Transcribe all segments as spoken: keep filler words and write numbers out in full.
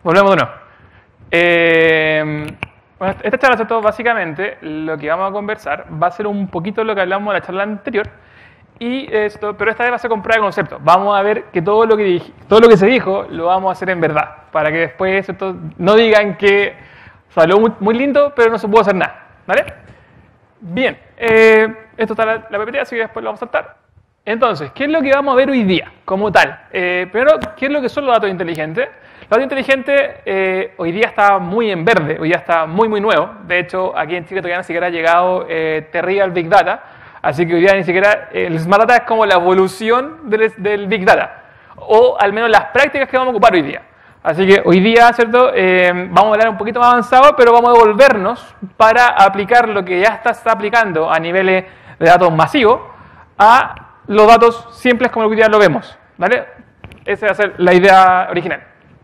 Volvemos de nuevo. Eh, bueno, esta charla, ¿cierto? Básicamente, lo que vamos a conversar va a ser un poquito lo que hablamos en la charla anterior, y esto, pero esta vez va a ser con prueba de concepto. Vamos a ver que todo lo que, dije, todo lo que se dijo lo vamos a hacer en verdad, para que después, ¿cierto?, no digan que salió muy, muy lindo, pero no se pudo hacer nada. ¿Vale? Bien, eh, esto está la, la P P T, así que después lo vamos a saltar. Entonces, ¿qué es lo que vamos a ver hoy día como tal? Eh, primero, ¿qué es lo que son los datos inteligentes? Los datos inteligentes eh, hoy día está muy en verde, hoy día está muy muy nuevo. De hecho, aquí en Chile todavía ni siquiera ha llegado eh, Terrible Big Data, así que hoy día ni siquiera eh, el Smart Data es como la evolución del, del Big Data, o al menos las prácticas que vamos a ocupar hoy día. Así que hoy día, ¿cierto? Eh, vamos a hablar un poquito más avanzado, pero vamos a devolvernos para aplicar lo que ya está, está aplicando a niveles de datos masivos a los datos simples como hoy día lo vemos, ¿vale? Esa va a ser la idea original.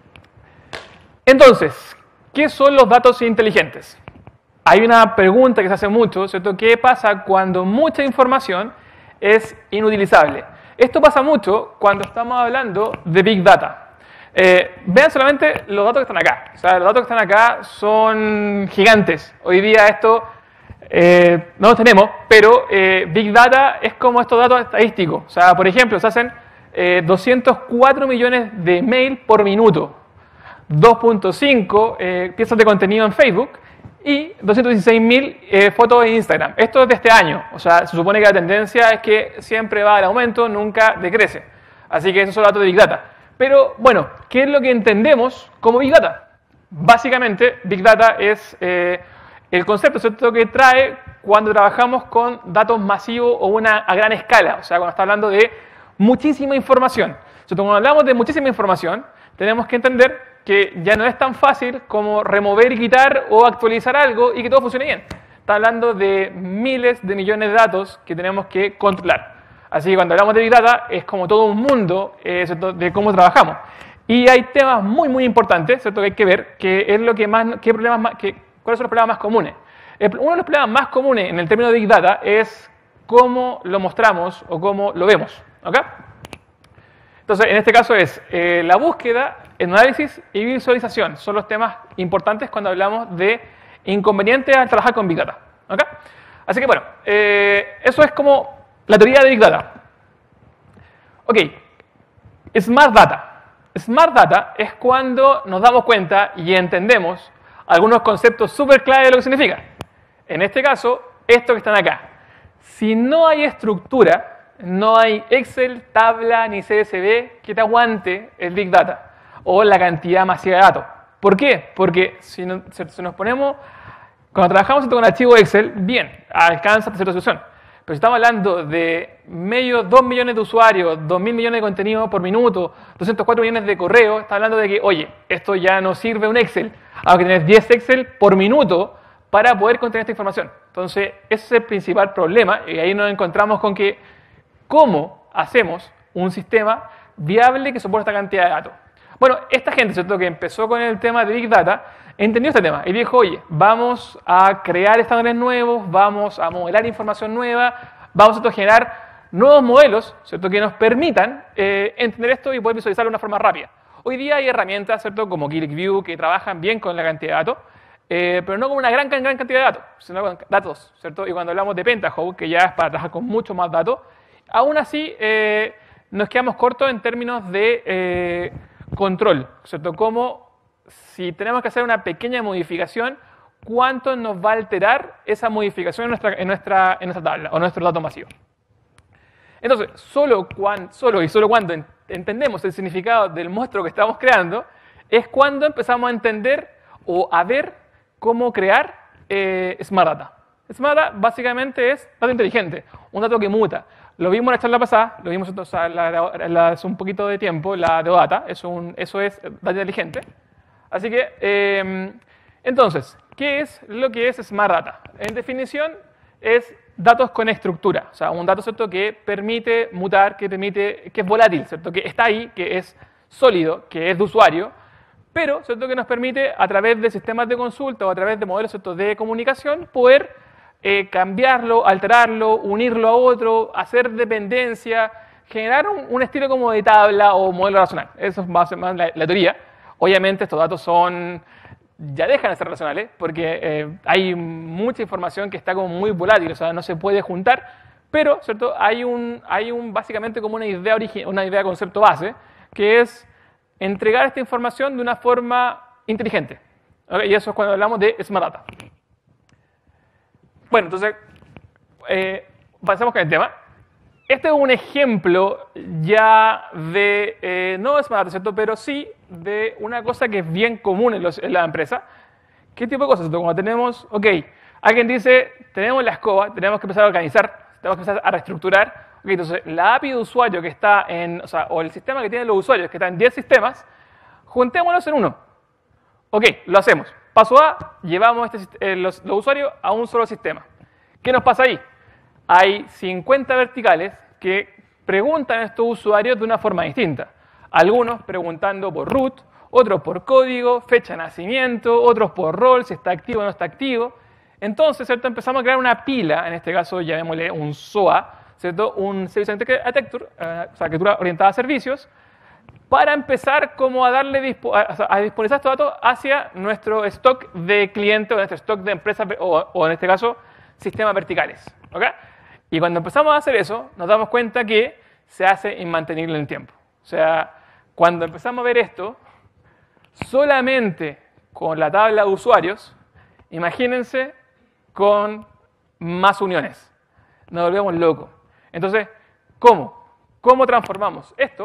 Entonces, ¿qué son los datos inteligentes? Hay una pregunta que se hace mucho, ¿cierto? ¿Qué pasa cuando mucha información es inutilizable? Esto pasa mucho cuando estamos hablando de Big Data. Eh, vean solamente los datos que están acá. O sea, los datos que están acá son gigantes. Hoy día esto eh, no los tenemos, pero eh, Big Data es como estos datos estadísticos. O sea, por ejemplo, se hacen eh, doscientos cuatro millones de mail por minuto, dos punto cinco eh, piezas de contenido en Facebook y doscientos dieciséis mil eh, fotos en Instagram. Esto es de este año. O sea, se supone que la tendencia es que siempre va al aumento, nunca decrece. Así que esos son datos de Big Data. Pero, bueno, ¿qué es lo que entendemos como Big Data? Básicamente, Big Data es eh, el concepto, ¿cierto?, que trae cuando trabajamos con datos masivos o una, a gran escala. O sea, cuando está hablando de muchísima información. ¿Cierto? Cuando hablamos de muchísima información, tenemos que entender que ya no es tan fácil como remover y quitar o actualizar algo y que todo funcione bien. Está hablando de miles de millones de datos que tenemos que controlar. Así que cuando hablamos de Big Data es como todo un mundo eh, de cómo trabajamos. Y hay temas muy, muy importantes, ¿cierto?, que hay que ver, que es lo que más, qué problemas más, que, cuáles son los problemas más comunes. El, uno de los problemas más comunes en el término de Big Data es cómo lo mostramos o cómo lo vemos. ¿Okay? Entonces, en este caso es eh, la búsqueda, el análisis y visualización. Son los temas importantes cuando hablamos de inconvenientes al trabajar con Big Data. ¿Okay? Así que, bueno, eh, eso es como la teoría de Big Data. Ok, Smart Data. Smart Data es cuando nos damos cuenta y entendemos algunos conceptos súper clave de lo que significa. En este caso, estos que están acá. Si no hay estructura, no hay Excel, tabla ni C S V que te aguante el Big Data o la cantidad masiva de datos. ¿Por qué? Porque si, no, si nos ponemos, cuando trabajamos con archivo Excel, bien, alcanza hasta cierta situación. Pero si estamos hablando de medio dos millones de usuarios, dos mil millones de contenido por minuto, doscientos cuatro millones de correos, está hablando de que, oye, esto ya no sirve un Excel. Hay que tener diez Excel por minuto para poder contener esta información. Entonces, ese es el principal problema y ahí nos encontramos con que, ¿cómo hacemos un sistema viable que soporte esta cantidad de datos? Bueno, esta gente, ¿cierto?, que empezó con el tema de Big Data, entendió este tema y dijo, oye, vamos a crear estándares nuevos, vamos a modelar información nueva, vamos a generar nuevos modelos, ¿cierto?, que nos permitan eh, entender esto y poder visualizarlo de una forma rápida. Hoy día hay herramientas, ¿cierto?, como QlikView que trabajan bien con la cantidad de datos, eh, pero no con una gran, gran cantidad de datos, sino con datos, ¿cierto? Y cuando hablamos de Pentaho, que ya es para trabajar con mucho más datos, aún así eh, nos quedamos cortos en términos de eh, control, ¿cierto? Como si tenemos que hacer una pequeña modificación, ¿cuánto nos va a alterar esa modificación en nuestra, en nuestra, en nuestra tabla o nuestro dato masivo? Entonces, solo, cuando, solo y solo cuando entendemos el significado del monstruo que estamos creando, es cuando empezamos a entender o a ver cómo crear eh, Smart Data. Smart Data básicamente es dato inteligente, un dato que muta. Lo vimos en la charla pasada, lo vimos o sea, la, la, la, hace un poquito de tiempo, la de Data, es un, eso es dato inteligente. Así que, eh, entonces, ¿qué es lo que es Smart Data? En definición, es datos con estructura, o sea, un dato, ¿cierto?, que permite mutar, que permite, que es volátil, ¿cierto?, que está ahí, que es sólido, que es de usuario, pero, ¿cierto?, que nos permite a través de sistemas de consulta o a través de modelos, ¿cierto?, de comunicación poder eh, cambiarlo, alterarlo, unirlo a otro, hacer dependencia, generar un, un estilo como de tabla o modelo racional. Eso es más, más la, la teoría. Obviamente estos datos son, ya dejan de ser relacionales porque eh, hay mucha información que está como muy volátil, o sea, no se puede juntar, pero ¿cierto? Hay, un, hay un, básicamente como una idea, una idea concepto base, que es entregar esta información de una forma inteligente. ¿Okay? Y eso es cuando hablamos de Smart Data. Bueno, entonces, eh, pasemos con el tema. Este es un ejemplo ya de, eh, no de Smart Data, ¿cierto? Pero sí de una cosa que es bien común en, los, en la empresa. ¿Qué tipo de cosas? ¿Cierto? Cuando tenemos, ok, alguien dice, tenemos la escoba, tenemos que empezar a organizar, tenemos que empezar a reestructurar. Okay, entonces, la A P I de usuario que está en, o sea, o el sistema que tienen los usuarios, que está en diez sistemas, juntémoslos en uno. Ok, lo hacemos. Paso A, llevamos este, eh, los, los usuarios a un solo sistema. ¿Qué nos pasa ahí? Hay cincuenta verticales que preguntan a estos usuarios de una forma distinta. Algunos preguntando por root, otros por código, fecha de nacimiento, otros por rol, si está activo o no está activo. Entonces, ¿cierto? Empezamos a crear una pila, en este caso llamémosle un S O A, ¿cierto? Un Service Architecture, uh, o sea, arquitectura orientada a servicios, para empezar como a darle dispo a, a disponibilizar estos datos hacia nuestro stock de clientes o nuestro stock de empresas o, o en este caso sistemas verticales. ¿Okay? Y cuando empezamos a hacer eso, nos damos cuenta que se hace inmantenible en el tiempo. O sea, cuando empezamos a ver esto, solamente con la tabla de usuarios, imagínense con más uniones. Nos volvemos locos. Entonces, ¿cómo? ¿Cómo transformamos esto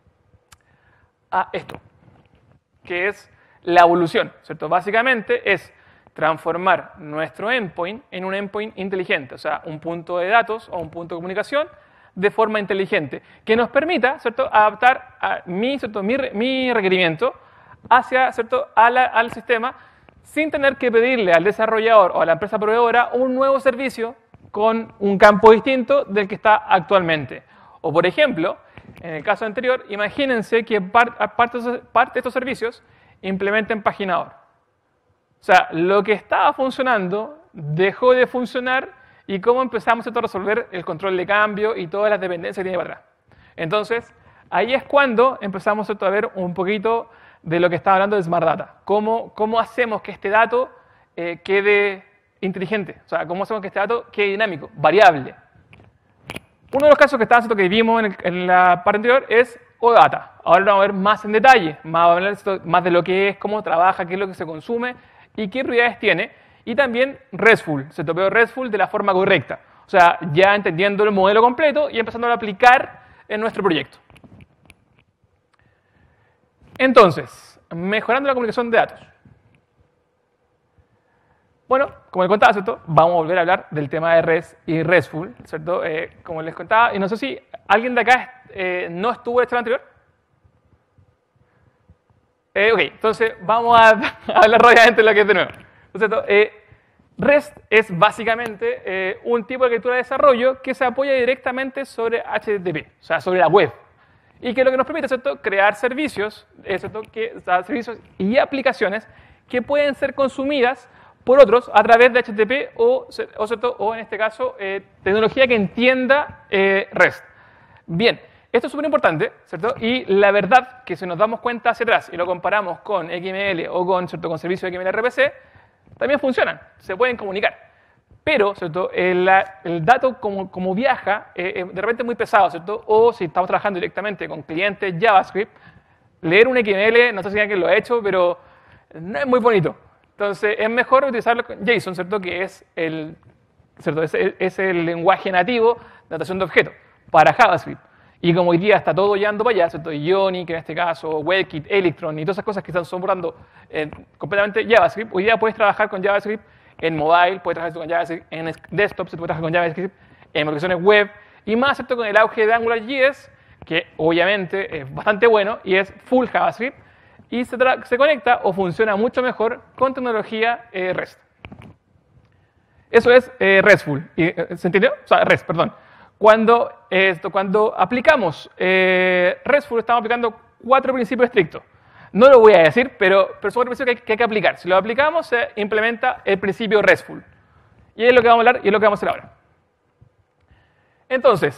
a esto? Que es la evolución, ¿cierto? Básicamente es transformar nuestro endpoint en un endpoint inteligente, o sea, un punto de datos o un punto de comunicación de forma inteligente, que nos permita, ¿cierto?, adaptar a mi, ¿cierto?, mi, mi requerimiento hacia, ¿cierto?, a la, al sistema sin tener que pedirle al desarrollador o a la empresa proveedora un nuevo servicio con un campo distinto del que está actualmente. O, por ejemplo, en el caso anterior, imagínense que par, parte, parte de estos servicios implementen paginador. O sea, lo que estaba funcionando dejó de funcionar y cómo empezamos a resolver el control de cambio y todas las dependencias que tiene para atrás. Entonces, ahí es cuando empezamos a ver un poquito de lo que estaba hablando de Smart Data. Cómo, cómo hacemos que este dato eh, quede inteligente. O sea, cómo hacemos que este dato quede dinámico, variable. Uno de los casos que, está, que vimos en, el, en la parte anterior es O Data. Ahora vamos a ver más en detalle, más, más de lo que es, cómo trabaja, qué es lo que se consume y qué propiedades tiene. Y también RESTful, se topeó RESTful de la forma correcta. O sea, ya entendiendo el modelo completo y empezando a aplicar en nuestro proyecto. Entonces, mejorando la comunicación de datos. Bueno, como les contaba, ¿cierto? Vamos a volver a hablar del tema de REST y RESTful, ¿cierto? Eh, como les contaba, y no sé si alguien de acá eh, no estuvo en el tema anterior. Eh, ok, entonces vamos a, a hablar rápidamente de lo que es de nuevo. ¿Cierto? Eh, REST es básicamente eh, un tipo de arquitectura de desarrollo que se apoya directamente sobre H T T P, o sea, sobre la web. Y que lo que nos permite, ¿cierto?, crear servicios, ¿cierto?, que, o sea, servicios y aplicaciones que pueden ser consumidas por otros a través de H T T P o, o, ¿cierto?, o en este caso, eh, tecnología que entienda eh, REST. Bien, esto es súper importante, ¿cierto? Y la verdad que si nos damos cuenta hacia atrás y lo comparamos con X M L o con, ¿cierto?, con servicios de X M L R P C, también funcionan, se pueden comunicar. Pero, ¿cierto?, el, el dato como, como viaja, eh, de repente es muy pesado, ¿cierto? O si estamos trabajando directamente con clientes JavaScript, leer un X M L, no sé si alguien lo ha hecho, pero no es muy bonito. Entonces, es mejor utilizarlo con JSON, ¿cierto?, que es el, ¿cierto?, es, es el lenguaje nativo de notación de objetos para JavaScript. Y como hoy día está todo yendo para allá, ¿cierto?, Ionic, en este caso, WebKit, Electron y todas esas cosas que están soportando eh, completamente JavaScript, hoy día puedes trabajar con JavaScript en mobile, puedes trabajar con JavaScript en desktop, se puede trabajar con JavaScript en aplicaciones web, y más, ¿cierto?, con el auge de AngularJS, que obviamente es bastante bueno y es full JavaScript, y se, se conecta o funciona mucho mejor con tecnología eh, REST. Eso es eh, RESTful. ¿Y, eh, ¿Se entendió? O sea, REST, perdón. Cuando, esto, cuando aplicamos eh, RESTful, estamos aplicando cuatro principios estrictos. No lo voy a decir, pero, pero son cuatro principios que hay, que hay que aplicar. Si lo aplicamos, se implementa el principio RESTful. Y es lo que vamos a hablar y es lo que vamos a hacer ahora. Entonces,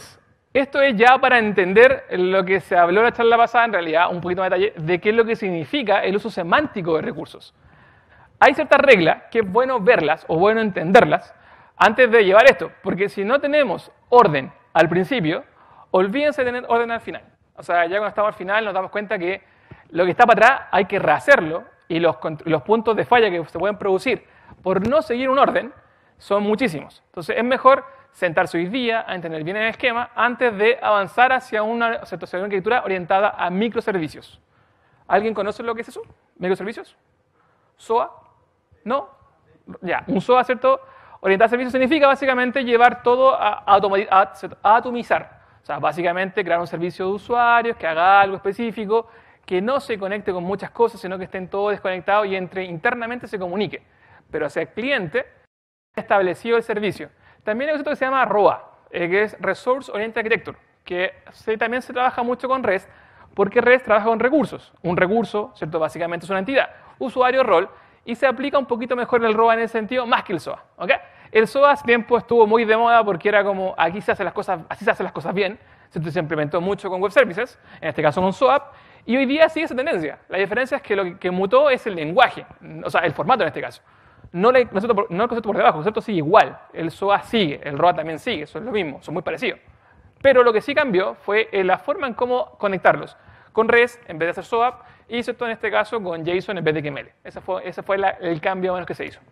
Esto es ya para entender lo que se habló en la charla pasada, en realidad, un poquito más de detalle, de qué es lo que significa el uso semántico de recursos. Hay ciertas reglas que es bueno verlas o bueno entenderlas antes de llevar esto, porque si no tenemos orden al principio, olvídense de tener orden al final. O sea, ya cuando estamos al final nos damos cuenta que lo que está para atrás hay que rehacerlo y los, los puntos de falla que se pueden producir por no seguir un orden son muchísimos. Entonces es mejor sentarse hoy día a entender bien el esquema antes de avanzar hacia una, hacia una arquitectura orientada a microservicios. ¿Alguien conoce lo que es eso? ¿Microservicios? ¿S O A? ¿No? Ya, un S O A, ¿cierto? Orientar a servicios significa básicamente llevar todo a, a, a, a atomizar. O sea, básicamente crear un servicio de usuarios que haga algo específico, que no se conecte con muchas cosas, sino que estén todos desconectados y entre internamente se comunique. Pero hacia el cliente establecido el servicio. También hay un concepto que se llama R O A, eh, que es Resource Oriented Architecture, que se, también se trabaja mucho con REST, porque REST trabaja con recursos. Un recurso, ¿cierto? Básicamente es una entidad, usuario, rol, y se aplica un poquito mejor el R O A en ese sentido, más que el S O A. ¿Okay? El S O A hace tiempo estuvo muy de moda porque era como, aquí se hacen las cosas, así se hacen las cosas bien, ¿cierto? Se implementó mucho con web services, en este caso con S O A P, y hoy día sigue esa tendencia. La diferencia es que lo que, que mutó es el lenguaje, o sea, el formato en este caso. No, le, no, el por, no el concepto por debajo, el concepto sigue igual. El S O A sigue, el R O A también sigue, son lo mismo, son muy parecidos. Pero lo que sí cambió fue la forma en cómo conectarlos. Con REST en vez de hacer S O A P, y esto en este caso con JSON en vez de X M L. Ese fue, ese fue la, el cambio menos que se hizo.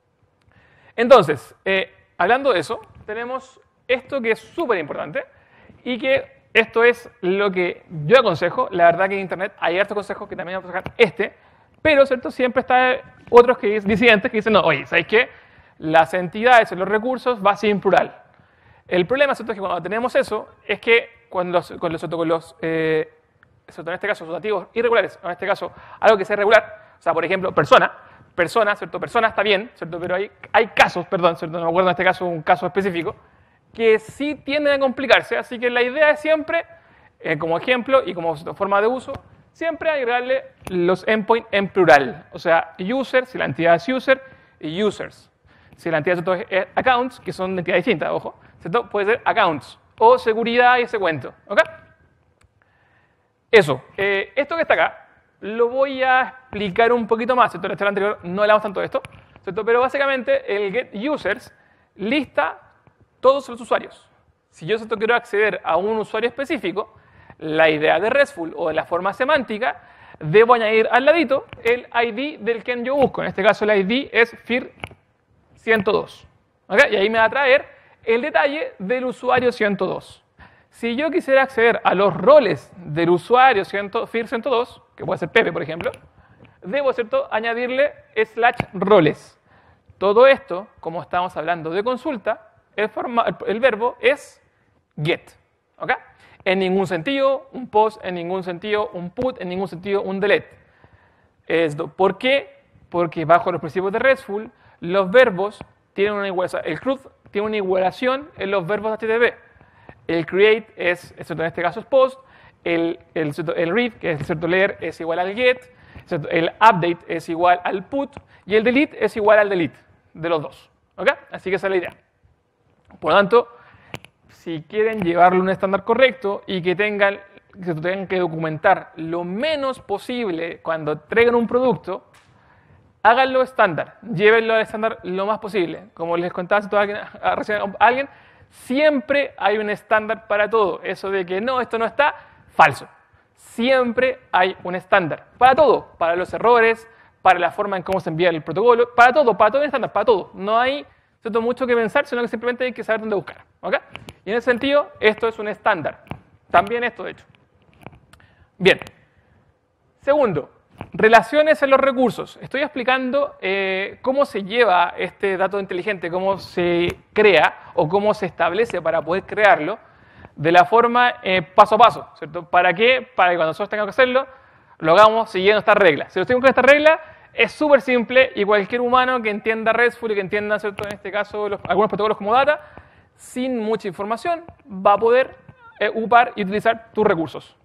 Entonces, eh, hablando de eso, tenemos esto que es súper importante y que esto es lo que yo aconsejo. La verdad que en Internet hay hartos consejos que también aconsejan este, pero ¿cierto? Siempre está otros que disidentes que dicen, no, oye, ¿sabéis qué? Las entidades y los recursos va a ser en plural. El problema, ¿cierto? Es que cuando tenemos eso, es que cuando los, con los, con los eh, en este caso, sustantivos irregulares, en este caso, algo que sea irregular, o sea, por ejemplo, persona, persona, ¿cierto? Persona está bien, ¿cierto? Pero hay, hay casos, perdón, ¿cierto? No me acuerdo en este caso un caso específico, que sí tienden a complicarse, así que la idea es siempre, eh, como ejemplo y como forma de uso, siempre agregarle los endpoints en plural, o sea, user, si la entidad es user, y users. Si la entidad es accounts, que son entidades distintas, ojo, ¿cierto? Puede ser accounts, o seguridad y ese cuento, ¿ok? Eso, eh, esto que está acá, lo voy a explicar un poquito más, ¿cierto? En la charla anterior no hablamos tanto de esto, ¿cierto? Pero básicamente el get users lista todos los usuarios. Si yo ¿cierto? quiero acceder a un usuario específico, la idea de RESTful o de la forma semántica, debo añadir al ladito el I D del que yo busco. En este caso el I D es F I R ciento dos. ¿Okay? Y ahí me va a traer el detalle del usuario ciento dos. Si yo quisiera acceder a los roles del usuario F I R ciento dos, que puede ser Pepe, por ejemplo, debo ¿cierto? añadirle slash roles. Todo esto, como estamos hablando de consulta, el, forma, el, el verbo es get. ¿Okay? En ningún sentido un post, en ningún sentido un put, en ningún sentido un delete. Esto, ¿por qué? Porque bajo los principios de RESTful, los verbos tienen una igualación. El C R U D tiene una igualación en los verbos H T T P. El create es, en este caso es post, el, el, el read, que es cierto leer, es igual al get, el update es igual al put, y el delete es igual al delete, de los dos. ¿Okay? Así que esa es la idea. Por lo tanto, si quieren llevarlo a un estándar correcto y que tengan, que tengan que documentar lo menos posible cuando traigan un producto, háganlo estándar, llévenlo al estándar lo más posible. Como les contaba si alguien, a, recién a alguien, siempre hay un estándar para todo. Eso de que no, esto no está, falso. Siempre hay un estándar. Para todo. Para los errores, para la forma en cómo se envía el protocolo, para todo, para todo hay un estándar, para todo. No hay ¿cierto? mucho que pensar, sino que simplemente hay que saber dónde buscar. ¿Okay? Y en ese sentido, esto es un estándar. También esto, de hecho. Bien. Segundo, relaciones en los recursos. Estoy explicando eh, cómo se lleva este dato inteligente, cómo se crea o cómo se establece para poder crearlo de la forma eh, paso a paso, ¿cierto? ¿Para qué? Para que cuando nosotros tengamos que hacerlo, lo hagamos siguiendo esta regla. Si lo hacemos con esta regla, es súper simple y cualquier humano que entienda RESTful y que entienda, ¿cierto? En este caso, los, algunos protocolos como Data, sin mucha información, va a poder eh, ocupar y utilizar tus recursos.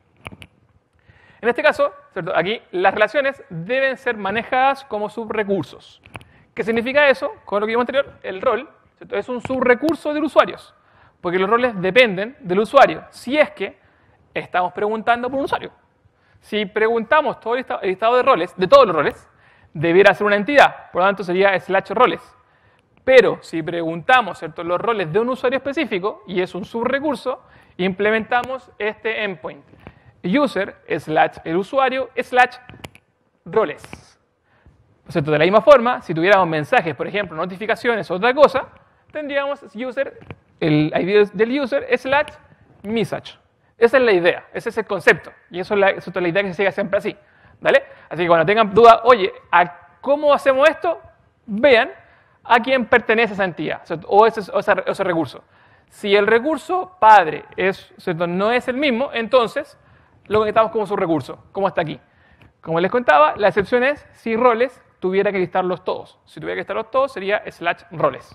En este caso, ¿cierto? Aquí las relaciones deben ser manejadas como subrecursos. ¿Qué significa eso? Con lo que vimos anterior, el rol, ¿cierto? Es un subrecurso de los usuarios. porque los roles dependen del usuario, si es que estamos preguntando por un usuario. Si preguntamos todo el listado, el listado de roles, de todos los roles, debiera ser una entidad, por lo tanto sería slash roles. Pero si preguntamos, ¿cierto?, los roles de un usuario específico, y es un subrecurso, implementamos este endpoint. User slash el usuario slash roles. ¿Cierto? De la misma forma, si tuviéramos mensajes, por ejemplo, notificaciones o otra cosa, tendríamos user, el I D del user slash message. Esa es la idea, ese es el concepto. Y eso es la, eso es la idea que se sigue siempre así. ¿Vale? Así que cuando tengan duda, oye, ¿a ¿cómo hacemos esto? Vean a quién pertenece esa entidad, ¿cierto?, o ese, o ese, o ese recurso. Si el recurso padre es, ¿cierto?, no es el mismo, entonces lo conectamos como subrecurso, como está aquí. Como les contaba, la excepción es si roles tuviera que listarlos todos. Si tuviera que listarlos todos, sería slash roles.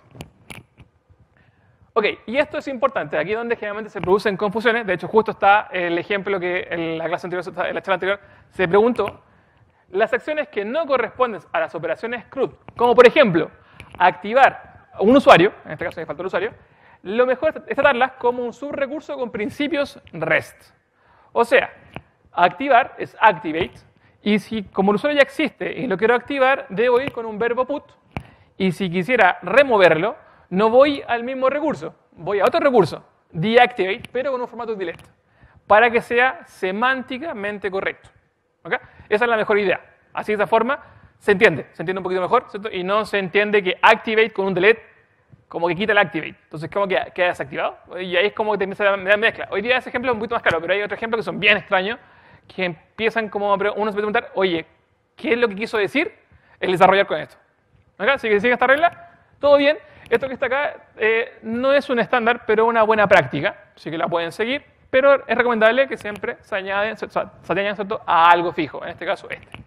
Ok, y esto es importante, aquí es donde generalmente se producen confusiones. De hecho, justo está el ejemplo que en la clase anterior, en la charla anterior, se preguntó. Las acciones que no corresponden a las operaciones C R U D, como por ejemplo, activar un usuario, en este caso me faltó el usuario, lo mejor es tratarlas como un subrecurso con principios REST. O sea, activar es activate, y si como el usuario ya existe y lo quiero activar, debo ir con un verbo put, y si quisiera removerlo, no voy al mismo recurso, voy a otro recurso, deactivate, pero con un formato delete, para que sea semánticamente correcto. ¿Okay? Esa es la mejor idea. Así de esa forma se entiende, se entiende un poquito mejor, ¿cierto? Y no se entiende que activate con un delete como que quita el activate. Entonces, ¿cómo queda, queda desactivado? Y ahí es como que te empieza a dar mezcla. Hoy día ese ejemplo es un poquito más claro, pero hay otros ejemplos que son bien extraños, que empiezan como a uno se puede preguntar, oye, ¿qué es lo que quiso decir el desarrollar con esto? ¿Okay? Así que sigue esta regla, todo bien. Esto que está acá eh, no es un estándar, pero una buena práctica, así que la pueden seguir, pero es recomendable que siempre se añaden, se, se añaden, ¿cierto?, a algo fijo, en este caso este.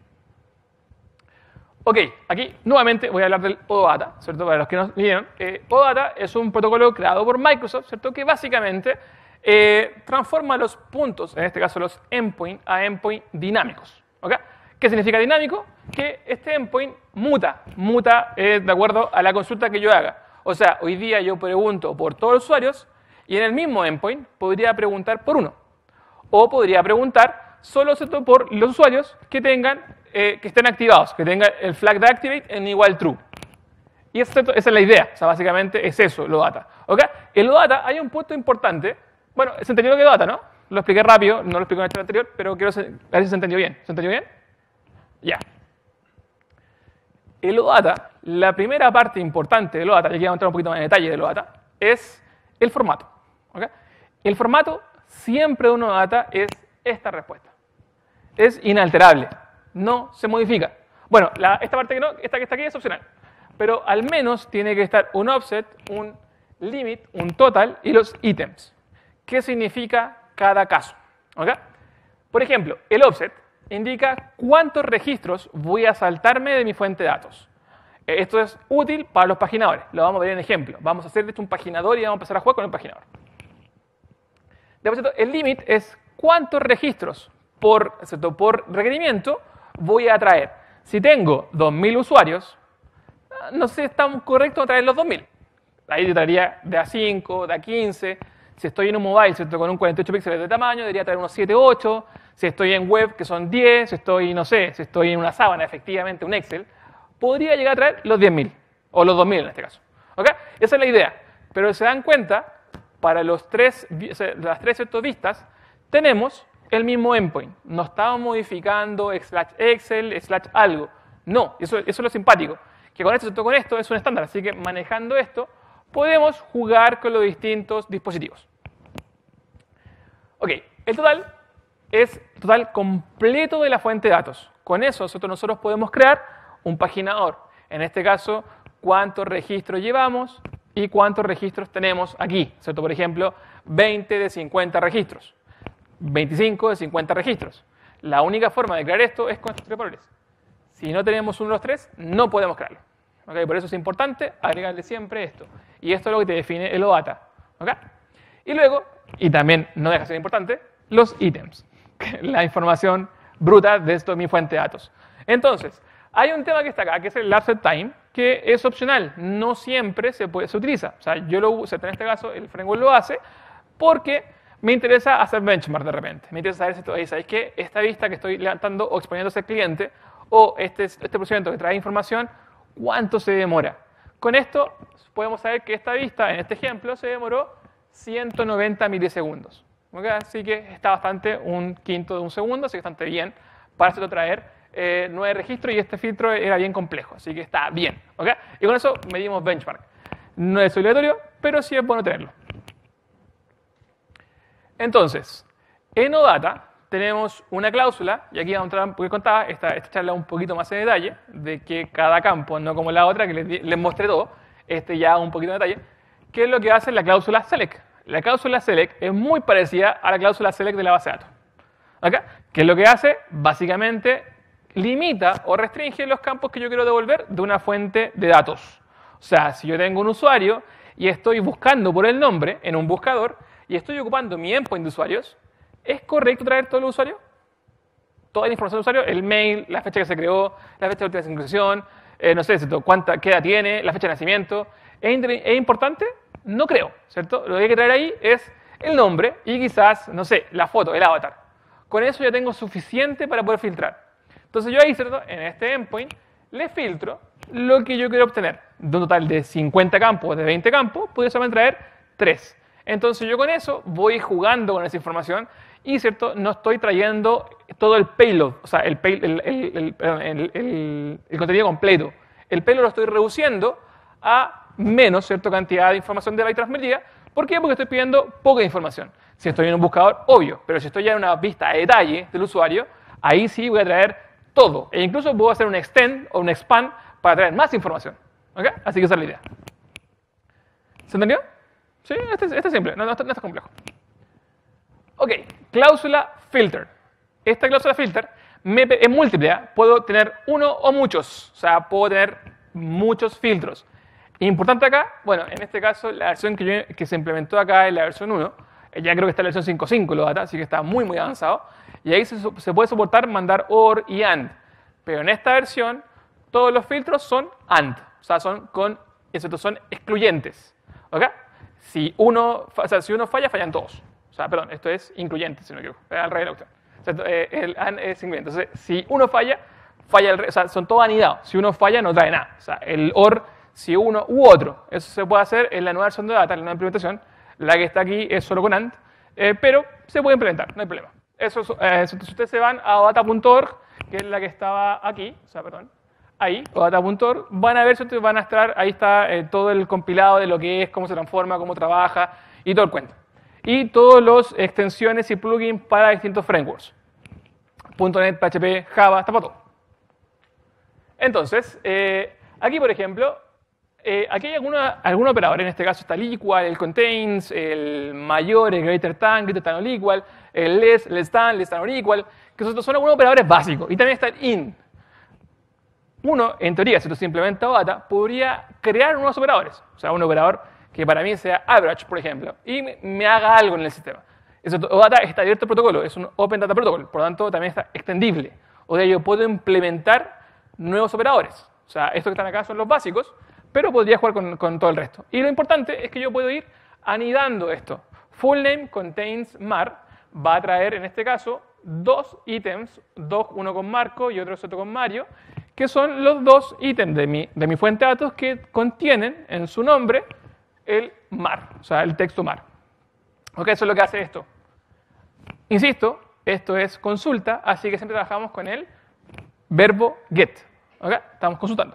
Ok, aquí nuevamente voy a hablar del OData, ¿cierto? Para los que no vieron, eh, OData es un protocolo creado por Microsoft, ¿cierto?, que básicamente eh, transforma los puntos, en este caso los endpoint, a endpoint dinámicos. ¿Okay? ¿Qué significa dinámico? Que este endpoint muta, muta eh, de acuerdo a la consulta que yo haga. O sea, hoy día yo pregunto por todos los usuarios y en el mismo endpoint podría preguntar por uno. O podría preguntar solo ¿cierto?, por los usuarios que tengan, eh, que estén activados, que tengan el flag de activate en igual true. Y eso, esa es la idea. O sea, básicamente es eso, el OData. ¿Okay? El OData hay un punto importante. Bueno, se entendió lo que es OData, ¿no? Lo expliqué rápido, no lo expliqué en la charla anterior, pero quiero ver si se entendió bien. ¿Se entendió bien? Ya. El OData, la primera parte importante del OData, y aquí vamos a entrar un poquito más en detalle del OData, es el formato. ¿Okay? El formato siempre de un OData es esta respuesta. Es inalterable, no se modifica. Bueno, la, esta parte que no, esta que está aquí es opcional, pero al menos tiene que estar un offset, un limit, un total y los ítems. ¿Qué significa cada caso? ¿Okay? Por ejemplo, el offset indica cuántos registros voy a saltarme de mi fuente de datos. Esto es útil para los paginadores. Lo vamos a ver en ejemplo. Vamos a hacer de hecho un paginador y vamos a empezar a jugar con el paginador. Después, el limit es cuántos registros por, excepto por requerimiento voy a traer. Si tengo dos mil usuarios, no sé si está correcto traer los dos mil. Ahí yo traería de A cinco, de A quince. Si estoy en un mobile, ¿cierto?, con un cuarenta y ocho píxeles de tamaño, debería traer unos siete, ocho. Si estoy en web, que son diez. Si estoy, no sé, si estoy en una sábana, efectivamente, un Excel, podría llegar a traer los diez mil. O los dos mil en este caso. ¿Okay? Esa es la idea. Pero se dan cuenta, para los tres, las tres ¿cierto?, vistas, tenemos el mismo endpoint. No estamos modificando slash Excel, slash algo. No, eso, eso es lo simpático. Que con esto, ¿cierto?, con esto es un estándar. Así que manejando esto, podemos jugar con los distintos dispositivos. Ok, el total es total completo de la fuente de datos. Con eso nosotros, nosotros podemos crear un paginador. En este caso, cuántos registros llevamos y cuántos registros tenemos aquí. ¿Cierto? Por ejemplo, veinte de cincuenta registros, veinticinco de cincuenta registros. La única forma de crear esto es con estos tres valores. Si no tenemos uno de los tres, no podemos crearlo. ¿Okay? Por eso es importante agregarle siempre esto. Y esto es lo que te define el OData. ¿Okay? Y luego, y también no deja de ser importante, los ítems. La información bruta de esto de mi fuente de datos. Entonces, hay un tema que está acá, que es el lapse time, que es opcional, no siempre se, puede, se utiliza. O sea, yo lo uso, en este caso el framework lo hace porque me interesa hacer benchmark de repente. Me interesa saber si esto, hey, ¿sabéis qué? Esta vista que estoy levantando o exponiendo al cliente o este, este procedimiento que trae información, ¿cuánto se demora? Con esto podemos saber que esta vista, en este ejemplo, se demoró ciento noventa milisegundos. ¿Okay? Así que está bastante, un quinto de un segundo, así que bastante bien para hacerlo traer eh, nueve registros y este filtro era bien complejo, así que está bien. ¿Okay? Y con eso medimos benchmark. No es obligatorio, pero sí es bueno tenerlo. Entonces, en OData tenemos una cláusula, y aquí vamos a entrar, porque contaba esta, esta charla un poquito más en detalle, de que cada campo, no como la otra, que les, les mostré todo, este ya un poquito en detalle, qué es lo que hace la cláusula select. La cláusula select es muy parecida a la cláusula select de la base de datos. ¿Okay? ¿Qué es lo que hace? Básicamente limita o restringe los campos que yo quiero devolver de una fuente de datos. O sea, si yo tengo un usuario y estoy buscando por el nombre en un buscador y estoy ocupando mi endpoint de usuarios, ¿es correcto traer todo el usuario? Toda la información del usuario, el mail, la fecha que se creó, la fecha de última sincronización, eh, no sé, cuánta, qué edad tiene, la fecha de nacimiento. ¿Es, ¿Es importante? No creo, ¿cierto? Lo que hay que traer ahí es el nombre y quizás, no sé, la foto, el avatar. Con eso ya tengo suficiente para poder filtrar. Entonces yo ahí, ¿cierto? En este endpoint le filtro lo que yo quiero obtener. De un total de cincuenta campos, de veinte campos, puedo solamente traer tres. Entonces yo con eso voy jugando con esa información y, ¿cierto? No estoy trayendo todo el payload, o sea, el, pay, el, el, el, el, el, el contenido completo. El payload lo estoy reduciendo a menos, ¿cierto? Cantidad de información de byte transmitida. ¿Por qué? Porque estoy pidiendo poca información. Si estoy en un buscador, obvio, pero si estoy ya en una vista de detalle del usuario, ahí sí voy a traer todo. E incluso puedo hacer un extend o un expand para traer más información. ¿Okay? Así que esa es la idea. ¿Se entendió? Sí, este, este es simple, no, no, no es complejo. Ok, cláusula filter. Esta cláusula filter me, es múltiple, ¿eh? Puedo tener uno o muchos, o sea, puedo tener muchos filtros. Importante acá, bueno, en este caso la versión que, yo, que se implementó acá es la versión uno, ya creo que está en la versión cinco punto cinco los data, así que está muy muy avanzado, y ahí se, se puede soportar mandar or y and, pero en esta versión todos los filtros son and, o sea, son, con, excepto son excluyentes, ¿ok? Si uno, o sea, si uno falla, fallan todos. O sea, perdón, esto es incluyente, si no me equivoco. Es al revés de la cuestión. O sea, eh, el and es incluyente. Entonces, si uno falla, falla el, o sea, son todos anidados. Si uno falla, no trae nada. O sea, el or, si uno u otro. Eso se puede hacer en la nueva versión de data, en la nueva implementación. La que está aquí es solo con and, eh, pero se puede implementar, no hay problema. Eso, eh, si ustedes se van a odata punto org, que es la que estaba aquí, o sea, perdón, ahí, odata punto org, van a ver, van a estar, ahí está eh, todo el compilado de lo que es, cómo se transforma, cómo trabaja y todo el cuento. Y todas las extensiones y plugins para distintos frameworks. .NET, P H P, Java, está para todo. Entonces, eh, aquí por ejemplo, eh, aquí hay alguna, algún operador, en este caso está el equal, el contains, el mayor, el greater than, greater than or equal, el less, less than, less than or equal, que son, son algunos operadores básicos. Y también está el in. Uno, en teoría, si esto se implementa OData, podría crear unos operadores. O sea, un operador que para mí sea average, por ejemplo, y me, me haga algo en el sistema. Eso, OData está abierto al protocolo, es un Open Data Protocol, por lo tanto también está extendible. O sea, yo puedo implementar nuevos operadores. O sea, estos que están acá son los básicos, pero podría jugar con, con todo el resto. Y lo importante es que yo puedo ir anidando esto. Full name contains mar va a traer, en este caso, dos ítems, dos, uno con Marco y otro con Mario, que son los dos ítems de mi, de mi fuente de datos que contienen en su nombre el mar, o sea, el texto mar. Ok, eso es lo que hace esto. Insisto, esto es consulta, así que siempre trabajamos con el verbo get. Ok, estamos consultando.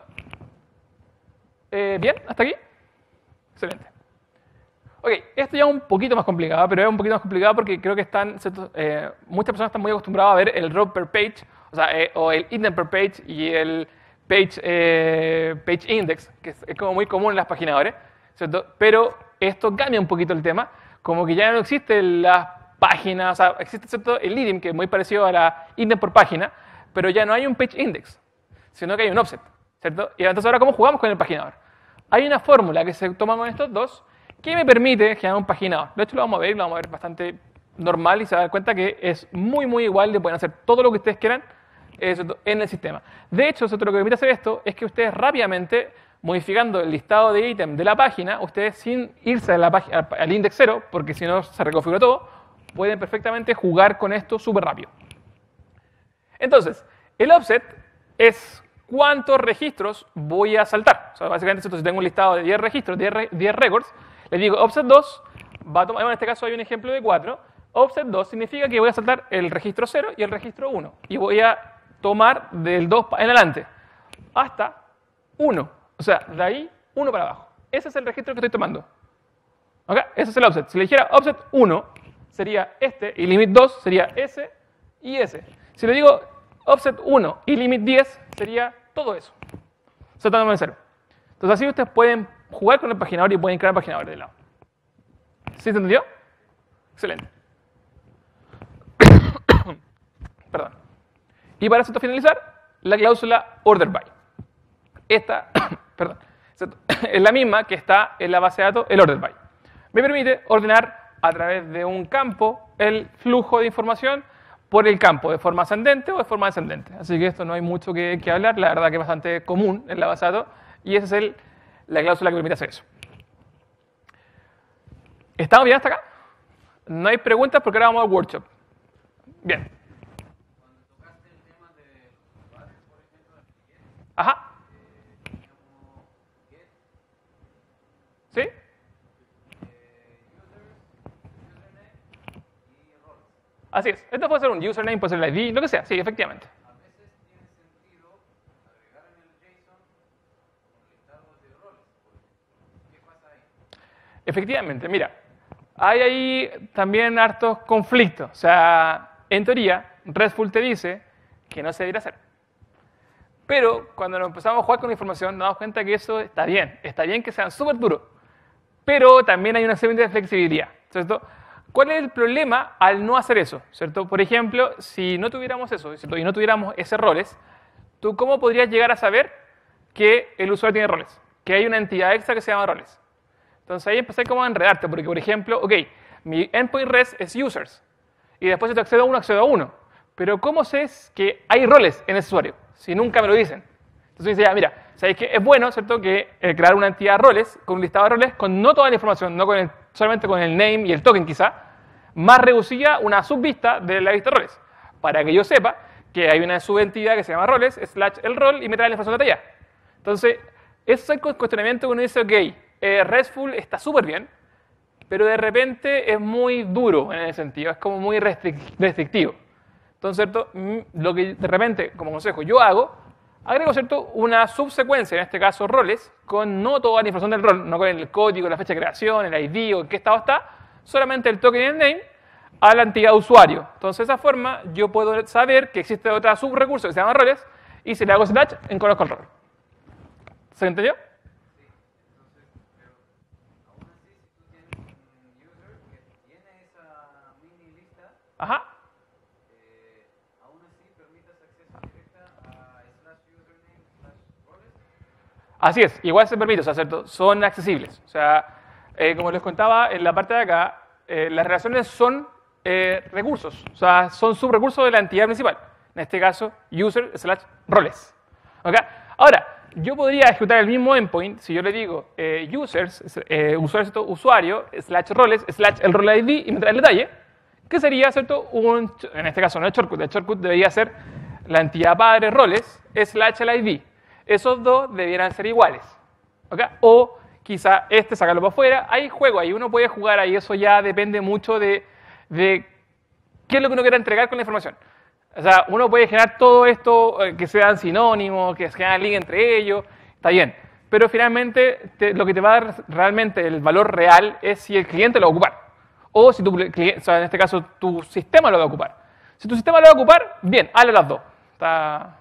Eh, ¿Bien? ¿Hasta aquí? Excelente. Ok, esto ya es un poquito más complicado, pero es un poquito más complicado porque creo que están, eh, muchas personas están muy acostumbradas a ver el row per page, o sea, eh, o el item per page y el page, eh, page index, que es, es como muy común en las páginas web, ¿cierto? Pero esto cambia un poquito el tema, como que ya no existen las páginas, o sea, existe, ¿cierto?, el item, que es muy parecido a la item por página, pero ya no hay un page index, sino que hay un offset, ¿cierto? Y entonces ahora, ¿cómo jugamos con el paginador? Hay una fórmula que se toma con estos dos que me permite generar un paginador. De hecho, lo vamos a ver, lo vamos a ver bastante normal y se va a dar cuenta que es muy, muy igual de poder hacer todo lo que ustedes quieran eh, en el sistema. De hecho, lo que permite hacer esto es que ustedes rápidamente, modificando el listado de ítem de la página, ustedes sin irse a la página, al index cero, porque si no se reconfigura todo, pueden perfectamente jugar con esto súper rápido. Entonces, el offset es cuántos registros voy a saltar. O sea, básicamente, si tengo un listado de diez registros, diez records, le digo offset dos, va a tomar, en este caso hay un ejemplo de cuatro, offset dos significa que voy a saltar el registro cero y el registro uno. Y voy a tomar del dos en adelante hasta uno. O sea, de ahí uno para abajo. Ese es el registro que estoy tomando. ¿Ok? Ese es el offset. Si le dijera offset uno, sería este, y limit dos sería ese y ese. Si le digo offset uno y limit diez, sería todo eso. Saltándome de cero. Entonces así ustedes pueden jugar con el paginador y pueden crear paginadores de lado. ¿Sí se entendió? Excelente. Perdón. Y para esto finalizar, la cláusula order by. Esta, perdón, es la misma que está en la base de datos, el order by. Me permite ordenar a través de un campo el flujo de información por el campo, de forma ascendente o de forma descendente. Así que esto no hay mucho que, que hablar, la verdad que es bastante común en la base de datos, y esa es el, la cláusula que permite hacer eso. ¿Estamos bien hasta acá? No hay preguntas porque ahora vamos al workshop. Bien. Ajá. ¿Sí? Así es. Esto puede ser un username, puede ser el I D, lo que sea. Sí, efectivamente. A veces tiene sentido agregar en el JSON un listado de roles. ¿Qué pasa ahí? Efectivamente, mira. Hay ahí también hartos conflictos. O sea, en teoría, RESTful te dice que no se debería hacer. Pero cuando nos empezamos a jugar con la información, nos damos cuenta que eso está bien. Está bien que sean súper duros. Pero también hay una serie de flexibilidad, ¿cierto? ¿Cuál es el problema al no hacer eso? ¿Cierto? Por ejemplo, si no tuviéramos eso, ¿cierto? Y no tuviéramos ese roles, ¿tú cómo podrías llegar a saber que el usuario tiene roles? Que hay una entidad extra que se llama roles. Entonces ahí empecé como a enredarte, porque por ejemplo, ok, mi endpoint res es users, y después si te accedo a uno, accedo a uno. Pero ¿cómo sé que hay roles en ese usuario? Si nunca me lo dicen. Entonces dice, ya, mira, sabéis que es bueno, ¿cierto?, que eh, crear una entidad roles, con un listado de roles, con no toda la información, no con el, solamente con el name y el token quizá, más reducida una subvista de la lista de roles, para que yo sepa que hay una subentidad que se llama roles, slash el rol, y me trae la información detallada. Entonces, ese es el cuestionamiento que uno dice, ok, eh, RESTful está súper bien, pero de repente es muy duro en ese sentido, es como muy restric- restrictivo. Entonces, ¿cierto?, lo que de repente, como consejo, yo hago, agrego, ¿cierto?, una subsecuencia, en este caso roles, con no toda la información del rol, no con el código, la fecha de creación, el I D o en qué estado está, solamente el token y el name a la entidad usuario. Entonces, de esa forma, yo puedo saber que existe otra subrecurso que se llama roles, y si le hago slash, conozco el rol. ¿Se entendió? Sí, entonces, pero aún así, si tú tienes un user que tiene esa mini lista, Ajá. eh, aún así permitas acceso directo a slash username slash roles. Así es, igual se permite, o sea, ¿cierto?, son accesibles. O sea, eh, como les contaba en la parte de acá, eh, las relaciones son eh, recursos, o sea, son subrecursos de la entidad principal. En este caso, user slash roles. ¿Okay? Ahora, yo podría ejecutar el mismo endpoint si yo le digo eh, users, eh, usuario, ¿cierto?, usuario, slash roles, slash el rol I D y me trae el detalle, que sería, ¿cierto?, un, en este caso no el shortcut, el shortcut debería ser la entidad padre roles, slash el I D. Esos dos debieran ser iguales. ¿Okay? O quizá este sacarlo para afuera, hay juego ahí, uno puede jugar ahí, eso ya depende mucho de, de qué es lo que uno quiera entregar con la información. O sea, uno puede generar todo esto, eh, que sean sinónimos, que se generan link entre ellos, está bien. Pero finalmente te, lo que te va a dar realmente el valor real es si el cliente lo va a ocupar. O si tu cliente, o sea, en este caso tu sistema lo va a ocupar. Si tu sistema lo va a ocupar, bien, hazle las dos. Está,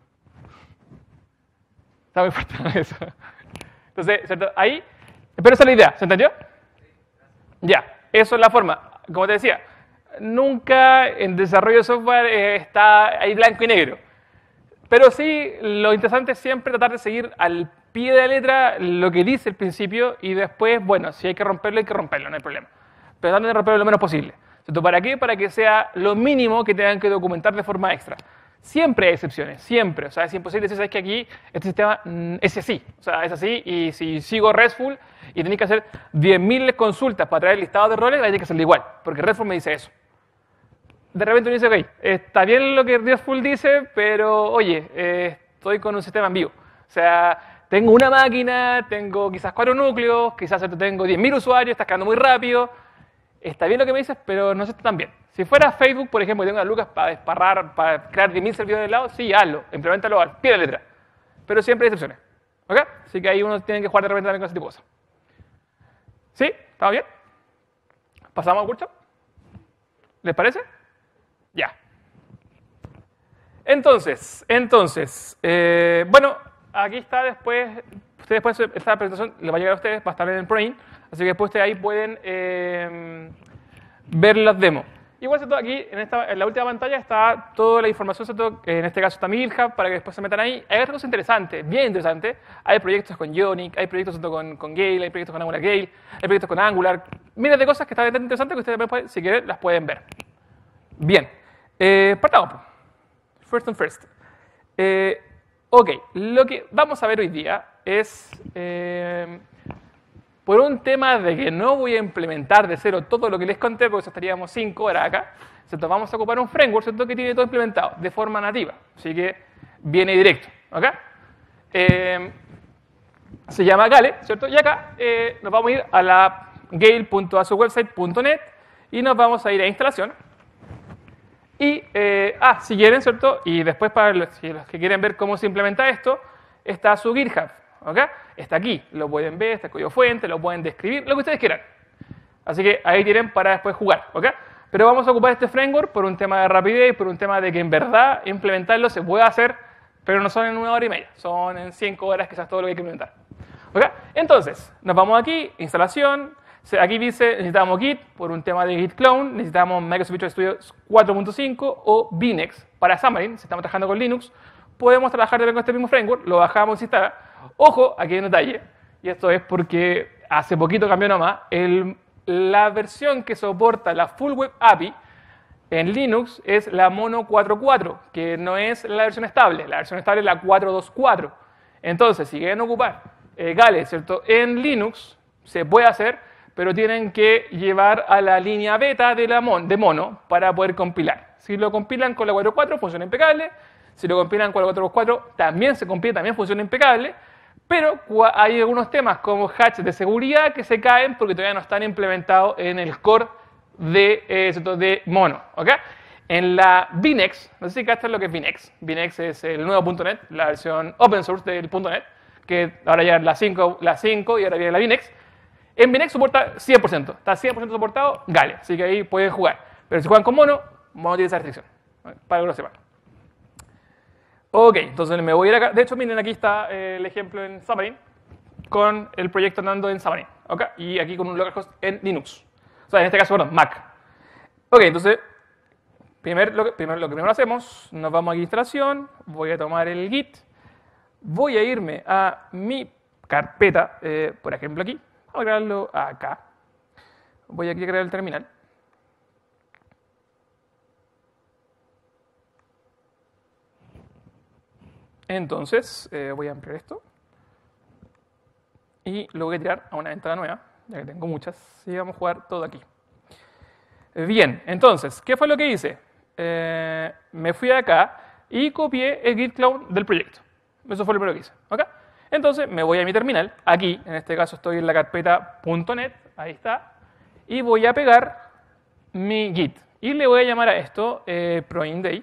está muy fuerte eso. Entonces, ¿cierto? Ahí, pero esa es la idea, ¿se entendió? Ya, eso es la forma. Como te decía, nunca en desarrollo de software eh, está ahí blanco y negro. Pero sí, lo interesante es siempre tratar de seguir al pie de la letra lo que dice el principio y después, bueno, si hay que romperlo, hay que romperlo, no hay problema. Pero tratar de romperlo lo menos posible. ¿Cierto? ¿Para qué? Para que sea lo mínimo que tengan que documentar de forma extra. Siempre hay excepciones, siempre. O sea, es imposible decir, ¿sabes que aquí este sistema mm, es así? O sea, es así y si sigo RESTful y tenéis que hacer diez mil consultas para traer el listado de errores, hay que hacerlo igual, porque RESTful me dice eso. De repente uno dice, ok, está bien lo que RESTful dice, pero oye, eh, estoy con un sistema en vivo. O sea, tengo una máquina, tengo quizás cuatro núcleos, quizás tengo diez mil usuarios, estás quedando muy rápido. Está bien lo que me dices, pero no se está tan bien. Si fuera Facebook, por ejemplo, y tengo unas lucas para desparrar, para crear diez mil servidores de lado, sí, hazlo, implementalo al pie de la letra. Pero siempre hay excepciones. ¿Ok? Así que ahí uno tiene que jugar de repente también con ese tipo de cosas. ¿Sí? ¿Estamos bien? ¿Pasamos al workshop? ¿Les parece? Ya. Entonces, entonces, eh, bueno, aquí está después, ustedes después, esta presentación le va a llegar a ustedes, va a estar en el Proin, así que después ustedes ahí pueden eh, ver las demos. Igual, ¿cierto? Aquí en, esta, en la última pantalla está toda la información, ¿cierto? En este caso está mi GitHub, para que después se metan ahí. Hay otra cosa interesante, bien interesante. Hay proyectos con Ionic, hay proyectos, ¿cierto? Con, con Gale, hay proyectos con Angular Gale, hay proyectos con Angular. Miles de cosas que están interesantes que ustedes, pueden, si quieren, las pueden ver. Bien, eh, partamos. First and first. Eh, ok, lo que vamos a ver hoy día es, eh, por un tema de que no voy a implementar de cero todo lo que les conté, porque eso estaríamos cinco horas acá, ¿cierto? Vamos a ocupar un framework, ¿cierto? Que tiene todo implementado de forma nativa, así que viene directo, ¿ok? Eh, se llama Gale, ¿cierto? Y acá eh, nos vamos a ir a la gale punto azurewebsite punto net y nos vamos a ir a instalación. Y, eh, ah, si quieren, ¿cierto? Y después para los, si los que quieren ver cómo se implementa esto, está su GitHub, ¿ok? Está aquí, lo pueden ver, está el código fuente, lo pueden describir, lo que ustedes quieran. Así que ahí tienen para después jugar, ¿ok? Pero vamos a ocupar este framework por un tema de rapidez, por un tema de que en verdad implementarlo se puede hacer, pero no son en una hora y media, son en cinco horas quizás todo lo que hay que implementar. ¿Ok? Entonces, nos vamos aquí, instalación. Aquí dice, necesitamos Git, por un tema de Git clone, necesitamos Microsoft Visual Studio cuatro punto cinco o Vnex para Xamarin, si estamos trabajando con Linux, podemos trabajar con este mismo framework, lo bajamos y instala. Ojo, aquí hay un detalle, y esto es porque hace poquito cambió nomás, el, la versión que soporta la Full Web A P I en Linux es la Mono cuatro punto cuatro, que no es la versión estable, la versión estable es la cuatro punto dos punto cuatro. Entonces, si quieren ocupar eh, Gale, ¿cierto? En Linux, se puede hacer, pero tienen que llevar a la línea beta de, la mon, de Mono para poder compilar. Si lo compilan con la cuatro punto cuatro, funciona impecable. Si lo compilan con la cuatro punto cuatro, también se compila, también funciona impecable. Pero hay algunos temas como hatch de seguridad que se caen porque todavía no están implementados en el core de, eh, de Mono. ¿Okay? En la Vnex, no sé si cachan lo que es Vnex. Vnex es el nuevo punto net, la versión open source del punto net, que ahora ya es la cinco, la cinco y ahora viene la Vnex. En Vnex soporta cien por ciento, está cien por ciento soportado Gale, así que ahí pueden jugar. Pero si juegan con Mono, Mono tiene esa restricción, para que lo sepan. Ok, entonces me voy a ir acá. De hecho, miren, aquí está eh, el ejemplo en Xamarin, con el proyecto andando en Xamarin, ¿ok? Y aquí con un localhost en Linux. O sea, en este caso, perdón, Mac. Ok, entonces, primer, lo, que, primero, lo que primero hacemos, nos vamos a instalación, voy a tomar el Git, voy a irme a mi carpeta, eh, por ejemplo aquí, vamos a crearlo acá. Voy aquí a crear el terminal. Entonces, eh, voy a ampliar esto. Y lo voy a tirar a una ventana nueva, ya que tengo muchas. Y vamos a jugar todo aquí. Bien, entonces, ¿qué fue lo que hice? Eh, me fui acá y copié el git clone del proyecto. Eso fue lo primero que hice. ¿Okay? Entonces, me voy a mi terminal. Aquí, en este caso, estoy en la carpeta .net. Ahí está. Y voy a pegar mi git. Y le voy a llamar a esto eh, proinday.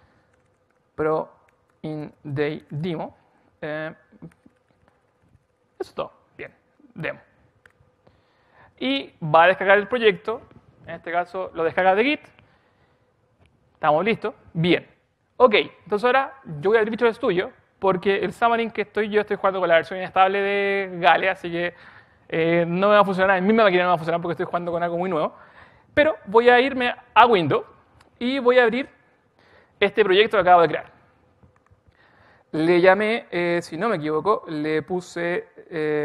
Proinday demo. Eh, eso es todo. Bien. Demo. Y va a descargar el proyecto. En este caso, lo descarga de Git. Estamos listos. Bien. Ok. Entonces ahora yo voy a abrir Visual Studio porque el Xamarin que estoy yo estoy jugando con la versión inestable de Gale, así que eh, no me va a funcionar. En mi máquina no va a funcionar porque estoy jugando con algo muy nuevo. Pero voy a irme a Windows y voy a abrir este proyecto que acabo de crear. Le llamé, eh, si no me equivoco, le puse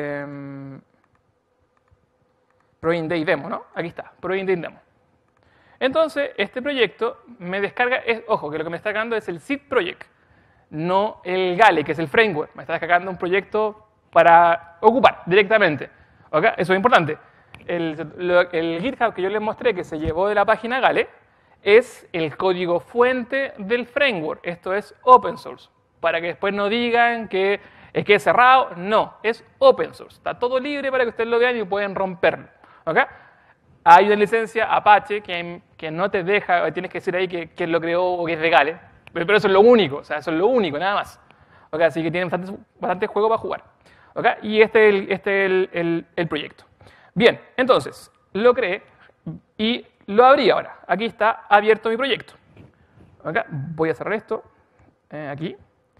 eh, proinday demo, ¿no? Aquí está, proinday demo. Entonces, este proyecto me descarga, es, ojo, que lo que me está descargando es el seed project, no el Gale, que es el framework. Me está descargando un proyecto para ocupar directamente. ¿Okay? Eso es importante. El, lo, el GitHub que yo les mostré que se llevó de la página Gale es el código fuente del framework. Esto es open source. Para que después no digan que es que es cerrado. No, es open source. Está todo libre para que ustedes lo vean y pueden romperlo. ¿Okay? Hay una licencia Apache que, que no te deja, tienes que decir ahí que, que lo creó o que es de Gale. Pero, pero eso es lo único, o sea, eso es lo único, nada más. ¿Okay? Así que tienen bastante, bastante juego para jugar. ¿Okay? Y este es, el, este es el, el, el proyecto. Bien, entonces, lo creé y lo abrí ahora. Aquí está abierto mi proyecto. ¿Okay? Voy a cerrar esto eh, aquí.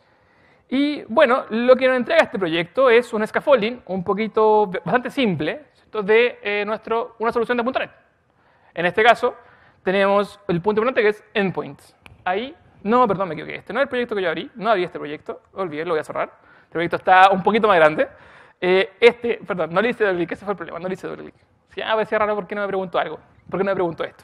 Y bueno, lo que nos entrega este proyecto es un scaffolding un poquito, bastante simple, ¿cierto? De eh, nuestro, una solución de punto net. En este caso, tenemos el punto importante que es endpoints. Ahí, no, perdón, me equivoqué. Este no es el proyecto que yo abrí, no abrí este proyecto, olvidé, lo voy a cerrar. El proyecto está un poquito más grande. Eh, este, perdón, no le hice doble clic, ese fue el problema, no le hice doble clic. Si ah, me decía raro, ¿por qué no me pregunto algo? ¿Por qué no me pregunto esto?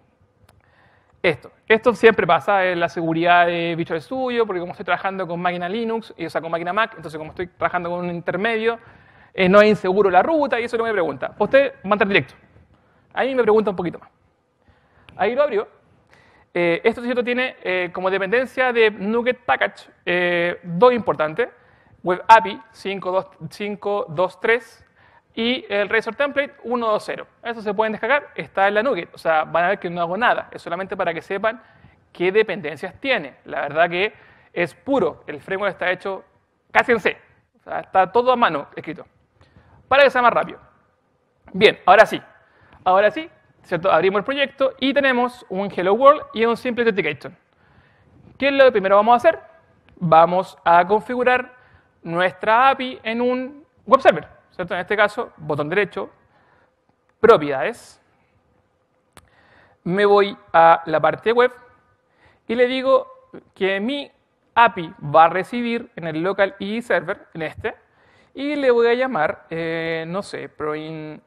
Esto. Esto siempre pasa en la seguridad de Visual Studio, porque como estoy trabajando con máquina Linux, y, o sea, con máquina Mac, entonces como estoy trabajando con un intermedio, eh, no es inseguro la ruta, y eso no me pregunta. Usted va a entrar directo. Ahí me pregunta un poquito más. Ahí lo abrió. Eh, esto cierto tiene eh, como dependencia de NuGet Package eh, dos importantes. Web A P I cinco punto dos punto tres y el Razor Template uno punto dos punto cero. Eso se pueden descargar, está en la NuGet. O sea, van a ver que no hago nada. Es solamente para que sepan qué dependencias tiene. La verdad que es puro. El framework está hecho casi en C. O sea, está todo a mano escrito. Para que sea más rápido. Bien, ahora sí. Ahora sí, ¿cierto? Abrimos el proyecto y tenemos un Hello World y un Simple Authentication. ¿Qué es lo que primero vamos a hacer? Vamos a configurar nuestra A P I en un web server, ¿cierto? En este caso, botón derecho, propiedades. Me voy a la parte web y le digo que mi A P I va a recibir en el local I E server, en este, y le voy a llamar, eh, no sé, proin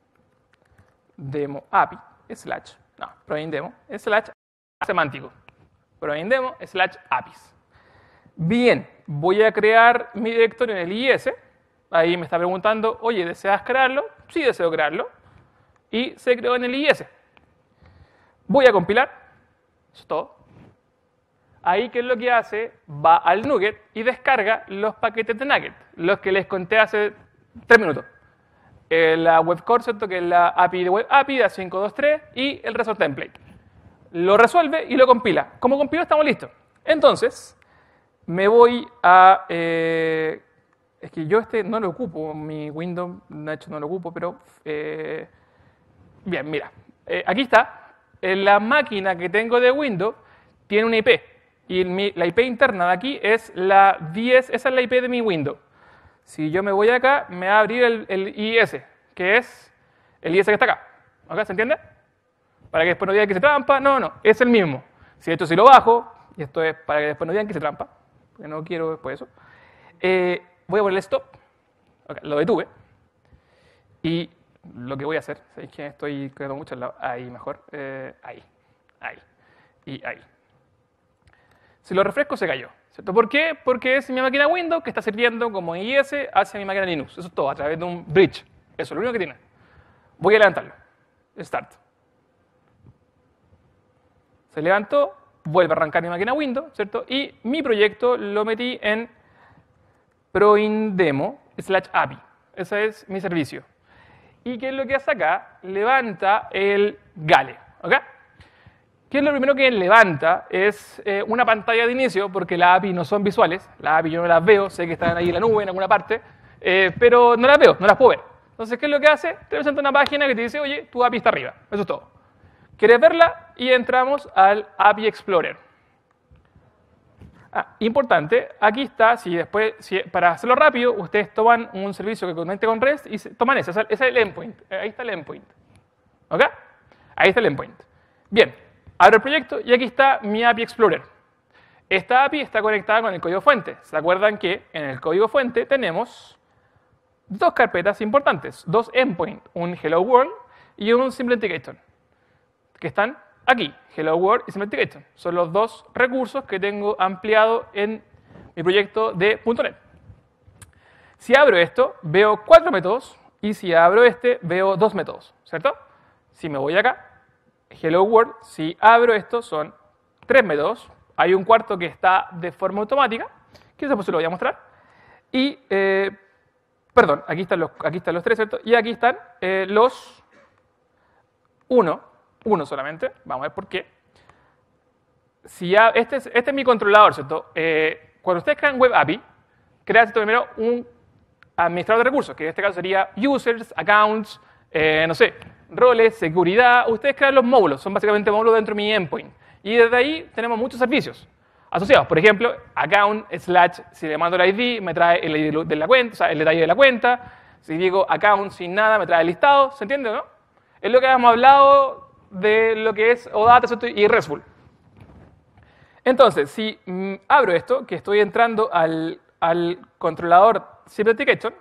demo A P I, slash, no, proin demo, slash semántico, proin demo, slash A P Is. Bien, voy a crear mi directorio en el I S. Ahí me está preguntando, oye, ¿deseas crearlo? Sí, deseo crearlo. Y se creó en el I S. Voy a compilar. Eso es todo. Ahí, ¿qué es lo que hace? Va al NuGet y descarga los paquetes de NuGet, los que les conté hace tres minutos. Eh, la web core, ¿cierto? Que es la A P I de web A P I de cinco punto dos punto tres y el Razor Template. Lo resuelve y lo compila. Como compiló, estamos listos. Entonces, me voy a... Eh, es que yo este no lo ocupo, mi Windows, de hecho no lo ocupo, pero... Eh, bien, mira. Eh, aquí está. En la máquina que tengo de Windows tiene una I P. Y mi, la I P interna de aquí es la diez, esa es la I P de mi Windows. Si yo me voy acá, me va a abrir el, el I S, que es el I S que está acá. ¿Acá se entiende? Para que después no digan que se trampa. No, no, es el mismo. Si de hecho si lo bajo, y esto es para que después no digan que se trampa, porque no quiero después eso, eh, voy a ponerle stop. Okay, lo detuve. Y lo que voy a hacer, ¿sabéis que estoy quedando mucho al lado? Ahí mejor. Eh, ahí, ahí y ahí. Si lo refresco, se cayó. ¿Cierto? ¿Por qué? Porque es mi máquina Windows que está sirviendo como I S hacia mi máquina Linux. Eso es todo, a través de un bridge. Eso es lo único que tiene. Voy a levantarlo. Start. Se levantó, vuelve a arrancar mi máquina Windows, ¿cierto? Y mi proyecto lo metí en proindemo slash A P I. Ese es mi servicio. ¿Y qué es lo que hace acá? Levanta el Gale. ¿Ok? ¿Qué es lo primero que levanta? Es eh, una pantalla de inicio, porque las A P I no son visuales. Las A P I yo no las veo, sé que están ahí en la nube en alguna parte, eh, pero no las veo, no las puedo ver. Entonces, ¿qué es lo que hace? Te presenta una página que te dice, oye, tu A P I está arriba. Eso es todo. ¿Quieres verla? Y entramos al A P I Explorer. Ah, importante, aquí está, si después, si, para hacerlo rápido, ustedes toman un servicio que conecte con REST y se, toman ese, ese es el endpoint. Ahí está el endpoint. ¿Ok? Ahí está el endpoint. Bien, abro el proyecto y aquí está mi A P I Explorer. Esta A P I está conectada con el código fuente. ¿Se acuerdan que en el código fuente tenemos dos carpetas importantes, dos endpoints, un Hello World y un Simple Authentication, que están aquí, Hello World y Simple Application. Son los dos recursos que tengo ampliado en mi proyecto de punto net. Si abro esto, veo cuatro métodos, y si abro este, veo dos métodos, ¿cierto? Si me voy acá, Hello World, si abro esto, son tres métodos. Hay un cuarto que está de forma automática, que eso pues se lo voy a mostrar. Y, eh, perdón, aquí están, los, aquí están los tres, ¿cierto? Y aquí están eh, los uno, uno solamente. Vamos a ver por qué. Si ya, este, es, este es mi controlador, ¿cierto? Eh, cuando ustedes crean Web A P I, crean ¿cierto? primero un administrador de recursos, que en este caso sería users, accounts, eh, no sé, roles, seguridad. Ustedes crean los módulos, son básicamente módulos dentro de mi endpoint. Y desde ahí tenemos muchos servicios asociados. Por ejemplo, account slash, si le mando el I D, me trae el I D de la cuenta, o sea, el detalle de la cuenta. Si digo account sin nada, me trae el listado. ¿Se entiende o no? Es lo que habíamos hablado de lo que es O D A T y RESTful. Entonces, si mm, abro esto, que estoy entrando al, al controlador Simple Application,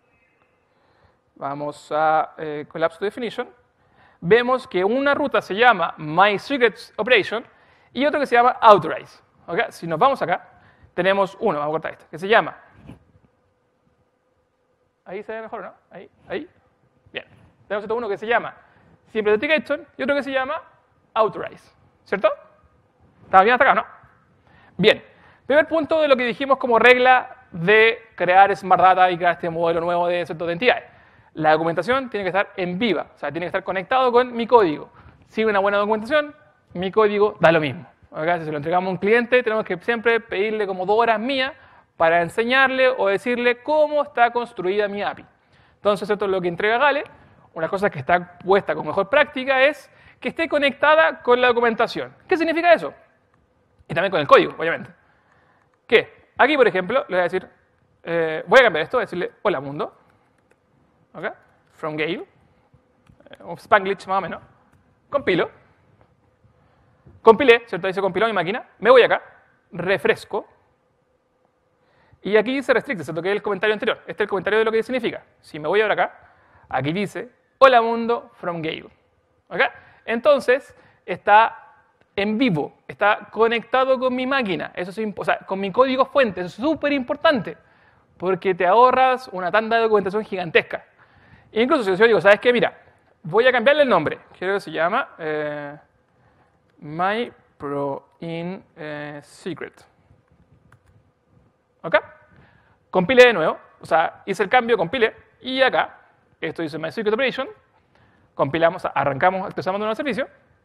vamos a eh, Collapse to Definition, vemos que una ruta se llama MySecretsOperation y otra que se llama Authorize. ¿Okay? Si nos vamos acá, tenemos uno, vamos a cortar esto, que se llama, ahí se ve mejor, ¿no? Ahí, ahí, bien. Tenemos otro uno que se llama Simple Application y otro que se llama Authorize, ¿cierto? ¿Estamos bien hasta acá, no? Bien, primer punto de lo que dijimos como regla de crear Smart Data y crear este modelo nuevo de centros de entidades. La documentación tiene que estar en viva, o sea, tiene que estar conectado con mi código. Si hay una buena documentación, mi código da lo mismo. ¿Okay? Si se lo entregamos a un cliente, tenemos que siempre pedirle como dos horas mías para enseñarle o decirle cómo está construida mi A P I. Entonces, esto es lo que entrega Gale. Una cosa que está puesta con mejor práctica es que esté conectada con la documentación. ¿Qué significa eso? Y también con el código, obviamente. ¿Qué? Aquí, por ejemplo, le voy a decir, eh, voy a cambiar esto, voy a decirle, hola mundo. ¿Okay? From Gale. Un Spanglish más o menos. Compilo. Compilé, ¿cierto? Ahí se compiló mi máquina. Me voy acá, refresco. Y aquí dice restrict, ¿cierto? Que es el comentario anterior. Este es el comentario de lo que significa. Si me voy ahora acá, aquí dice, hola mundo from Gale. ¿Okay? Entonces, está en vivo, está conectado con mi máquina, eso es, o sea, con mi código fuente, eso es súper importante, porque te ahorras una tanda de documentación gigantesca. E incluso si yo digo, ¿sabes qué? Mira, voy a cambiarle el nombre, quiero que se llama eh, MyProIn eh, Secret. ¿Ok? Compile de nuevo, o sea, hice el cambio, compile, y acá, esto dice MySecretOperation, compilamos, arrancamos, actualizamos de nuevo servicio,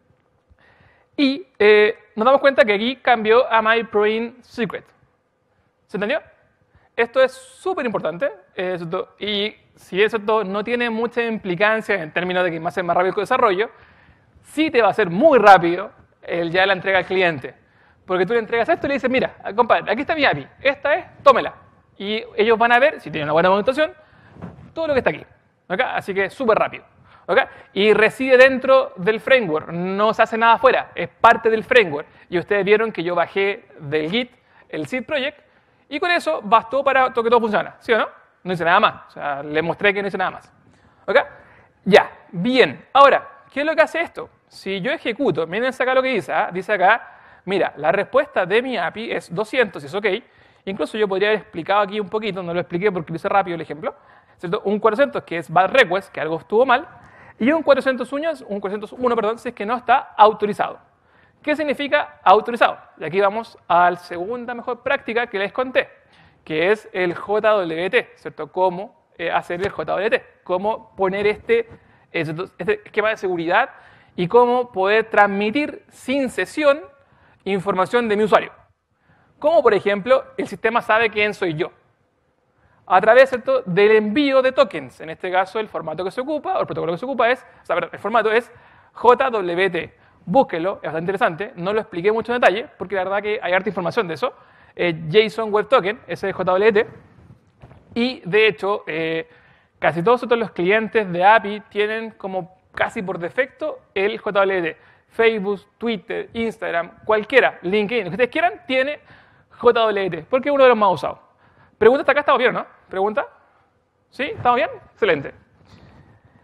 y eh, nos damos cuenta que aquí cambió a MyProIn Secret. ¿Se entendió? Esto es súper importante, eh, y si eso no tiene mucha implicancia en términos de que va a ser más rápido el desarrollo, sí te va a ser muy rápido el ya la entrega al cliente. Porque tú le entregas esto y le dices, mira, compadre, aquí está mi A P I, esta es, tómela. Y ellos van a ver, si tienen una buena documentación, todo lo que está aquí. ¿Okay? Así que es súper rápido. ¿Okay? Y reside dentro del framework, no se hace nada afuera, es parte del framework. Y ustedes vieron que yo bajé del Git el seed project y con eso bastó para que todo funcione, ¿sí o no? No hice nada más, o sea, les mostré que no hice nada más. ¿Okay? Ya, bien. Ahora, ¿qué es lo que hace esto? Si yo ejecuto, miren acá lo que dice, ¿eh? Dice acá, mira, la respuesta de mi A P I es doscientos y es OK. Incluso yo podría haber explicado aquí un poquito, no lo expliqué porque lo hice rápido el ejemplo, ¿cierto? Un cuatrocientos que es bad request, que algo estuvo mal, y un cuatrocientos uno, un cuatrocientos uno, perdón, si es que no está autorizado. ¿Qué significa autorizado? Y aquí vamos a la segunda mejor práctica que les conté, que es el J W T, ¿cierto? Cómo eh, hacer el J W T, cómo poner este, este esquema de seguridad y cómo poder transmitir sin sesión información de mi usuario. Como por ejemplo, el sistema sabe quién soy yo. A través, ¿cierto?, del envío de tokens. En este caso, el formato que se ocupa, o el protocolo que se ocupa es, o sea, perdón, el formato es J W T. Búsquelo, es bastante interesante. No lo expliqué mucho en detalle, porque la verdad que hay harta información de eso. Eh, JSON Web Token, ese es J W T. Y de hecho, eh, casi todos los clientes de A P I tienen como casi por defecto el J W T. Facebook, Twitter, Instagram, cualquiera, LinkedIn, lo que ustedes quieran, tiene J W T, porque es uno de los más usados. Pregunta hasta acá, ¿estamos bien, no? ¿Pregunta? ¿Sí? ¿Estamos bien? Excelente.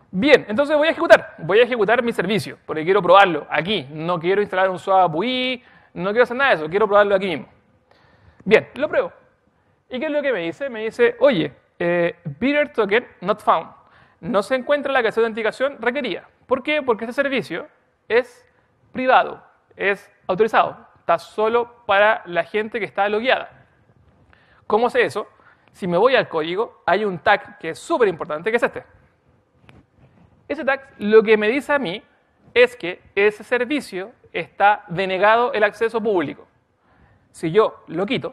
Bien, entonces voy a ejecutar. Voy a ejecutar mi servicio, porque quiero probarlo aquí. No quiero instalar un swap U I, no quiero hacer nada de eso, quiero probarlo aquí mismo. Bien, lo pruebo. ¿Y qué es lo que me dice? Me dice, oye, eh, Bearer Token not found. No se encuentra la clase de autenticación requerida. ¿Por qué? Porque este servicio es privado, es autorizado. Está solo para la gente que está logueada. ¿Cómo sé eso? Si me voy al código, hay un tag que es súper importante, que es este. Ese tag lo que me dice a mí es que ese servicio está denegado el acceso público. Si yo lo quito,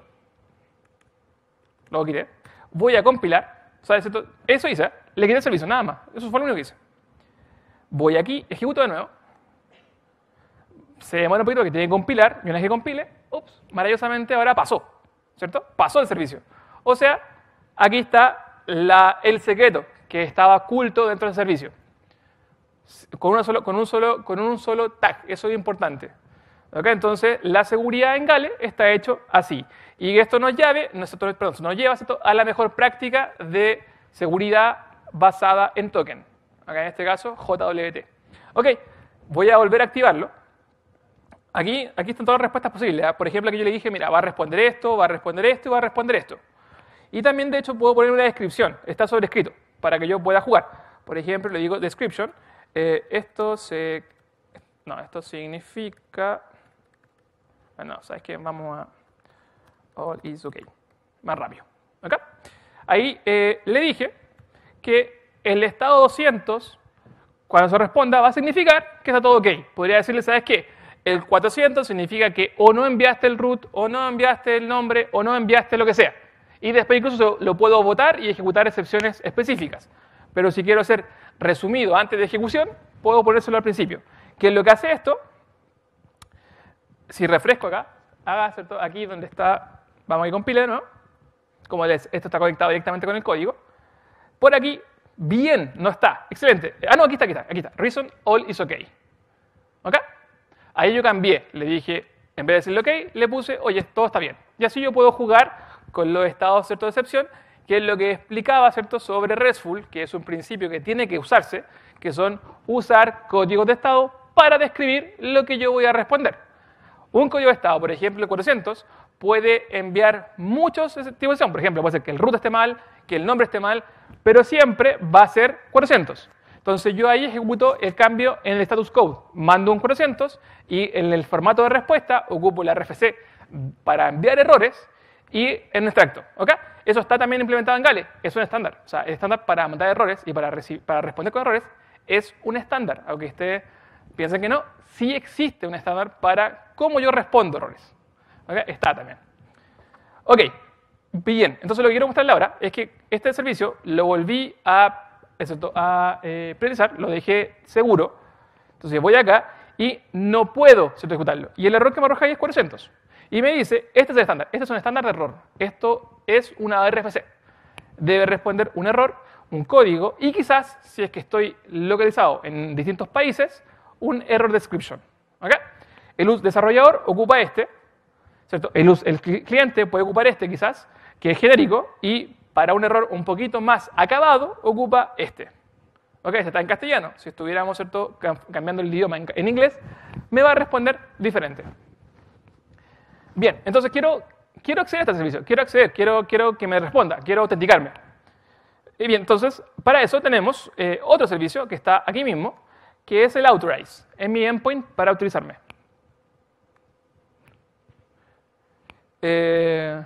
lo quité, voy a compilar, ¿sabes? Eso hice, le quité el servicio, nada más. Eso fue lo único que hice. Voy aquí, ejecuto de nuevo. Se demora un poquito porque tiene que compilar, y una vez que compile, ups, maravillosamente ahora pasó, ¿cierto? Pasó el servicio. O sea, aquí está la, el secreto que estaba oculto dentro del servicio. Con, una solo, con, un solo, con un solo tag, eso es importante. ¿Okay? Entonces, la seguridad en Gale está hecho así. Y esto nos, llave, nosotros, perdón, nos lleva ¿cierto? a la mejor práctica de seguridad basada en token. ¿Okay? En este caso, J W T. Ok, voy a volver a activarlo. Aquí, aquí están todas las respuestas posibles. ¿eh? Por ejemplo, aquí yo le dije, mira, va a responder esto, va a responder esto y va a responder esto. Y también, de hecho, puedo poner una descripción. Está sobrescrito para que yo pueda jugar. Por ejemplo, le digo description. Eh, esto se... No, esto significa... No, ¿sabes qué? Vamos a... All is OK. Más rápido. ¿Okay? Ahí eh, le dije que el estado doscientos, cuando se responda, va a significar que está todo OK. Podría decirle, ¿sabes qué? El cuatrocientos significa que o no enviaste el root, o no enviaste el nombre, o no enviaste lo que sea. Y después incluso lo puedo votar y ejecutar excepciones específicas. Pero si quiero ser resumido antes de ejecución, puedo ponérselo al principio. ¿Qué es lo que hace esto? Si refresco acá, haga ¿cierto? Aquí donde está, vamos a compilar de nuevo. Como les, esto está conectado directamente con el código. Por aquí, bien, no está. Excelente. Ah, no, aquí está, aquí está. Aquí está. Reason all is OK. ¿Ok? Ahí yo cambié. Le dije, en vez de decirle OK, le puse, oye, todo está bien. Y así yo puedo jugar con los estados ¿cierto? de excepción, que es lo que explicaba ¿cierto? sobre RESTful, que es un principio que tiene que usarse, que son usar códigos de estado para describir lo que yo voy a responder. Un código de estado, por ejemplo, el cuatrocientos, puede enviar muchos tipos de excepción. Por ejemplo, puede ser que el root esté mal, que el nombre esté mal, pero siempre va a ser cuatrocientos. Entonces yo ahí ejecuto el cambio en el status code. Mando un cuatrocientos y en el formato de respuesta ocupo la R F C para enviar errores y en extracto. ¿Okay? Eso está también implementado en Gale. Es un estándar. O sea, el estándar para mandar errores y para, para responder con errores es un estándar. Aunque ustedes piensen que no, sí existe un estándar para cómo yo respondo errores. ¿Okay? Está también. Ok, bien. Entonces lo que quiero mostrarles ahora es que este servicio lo volví a, excepto, a eh, priorizar, lo dejé seguro. Entonces voy acá y no puedo ejecutarlo. Y el error que me arroja ahí es cuatrocientos. Y me dice, este es el estándar. Este es un estándar de error. Esto es una R F C. Debe responder un error, un código y quizás, si es que estoy localizado en distintos países, un error description. ¿Okay? El desarrollador ocupa este, ¿cierto? El, el cliente puede ocupar este quizás, que es genérico, y para un error un poquito más acabado, ocupa este. ¿Okay? Este está en castellano. Si estuviéramos ¿cierto? cambiando el idioma en, en inglés, me va a responder diferente. Bien, entonces quiero, quiero acceder a este servicio, quiero acceder, quiero, quiero que me responda, quiero autenticarme. Y bien, entonces, para eso tenemos eh, otro servicio que está aquí mismo, que es el Authorize, en mi endpoint para autorizarme. Eh,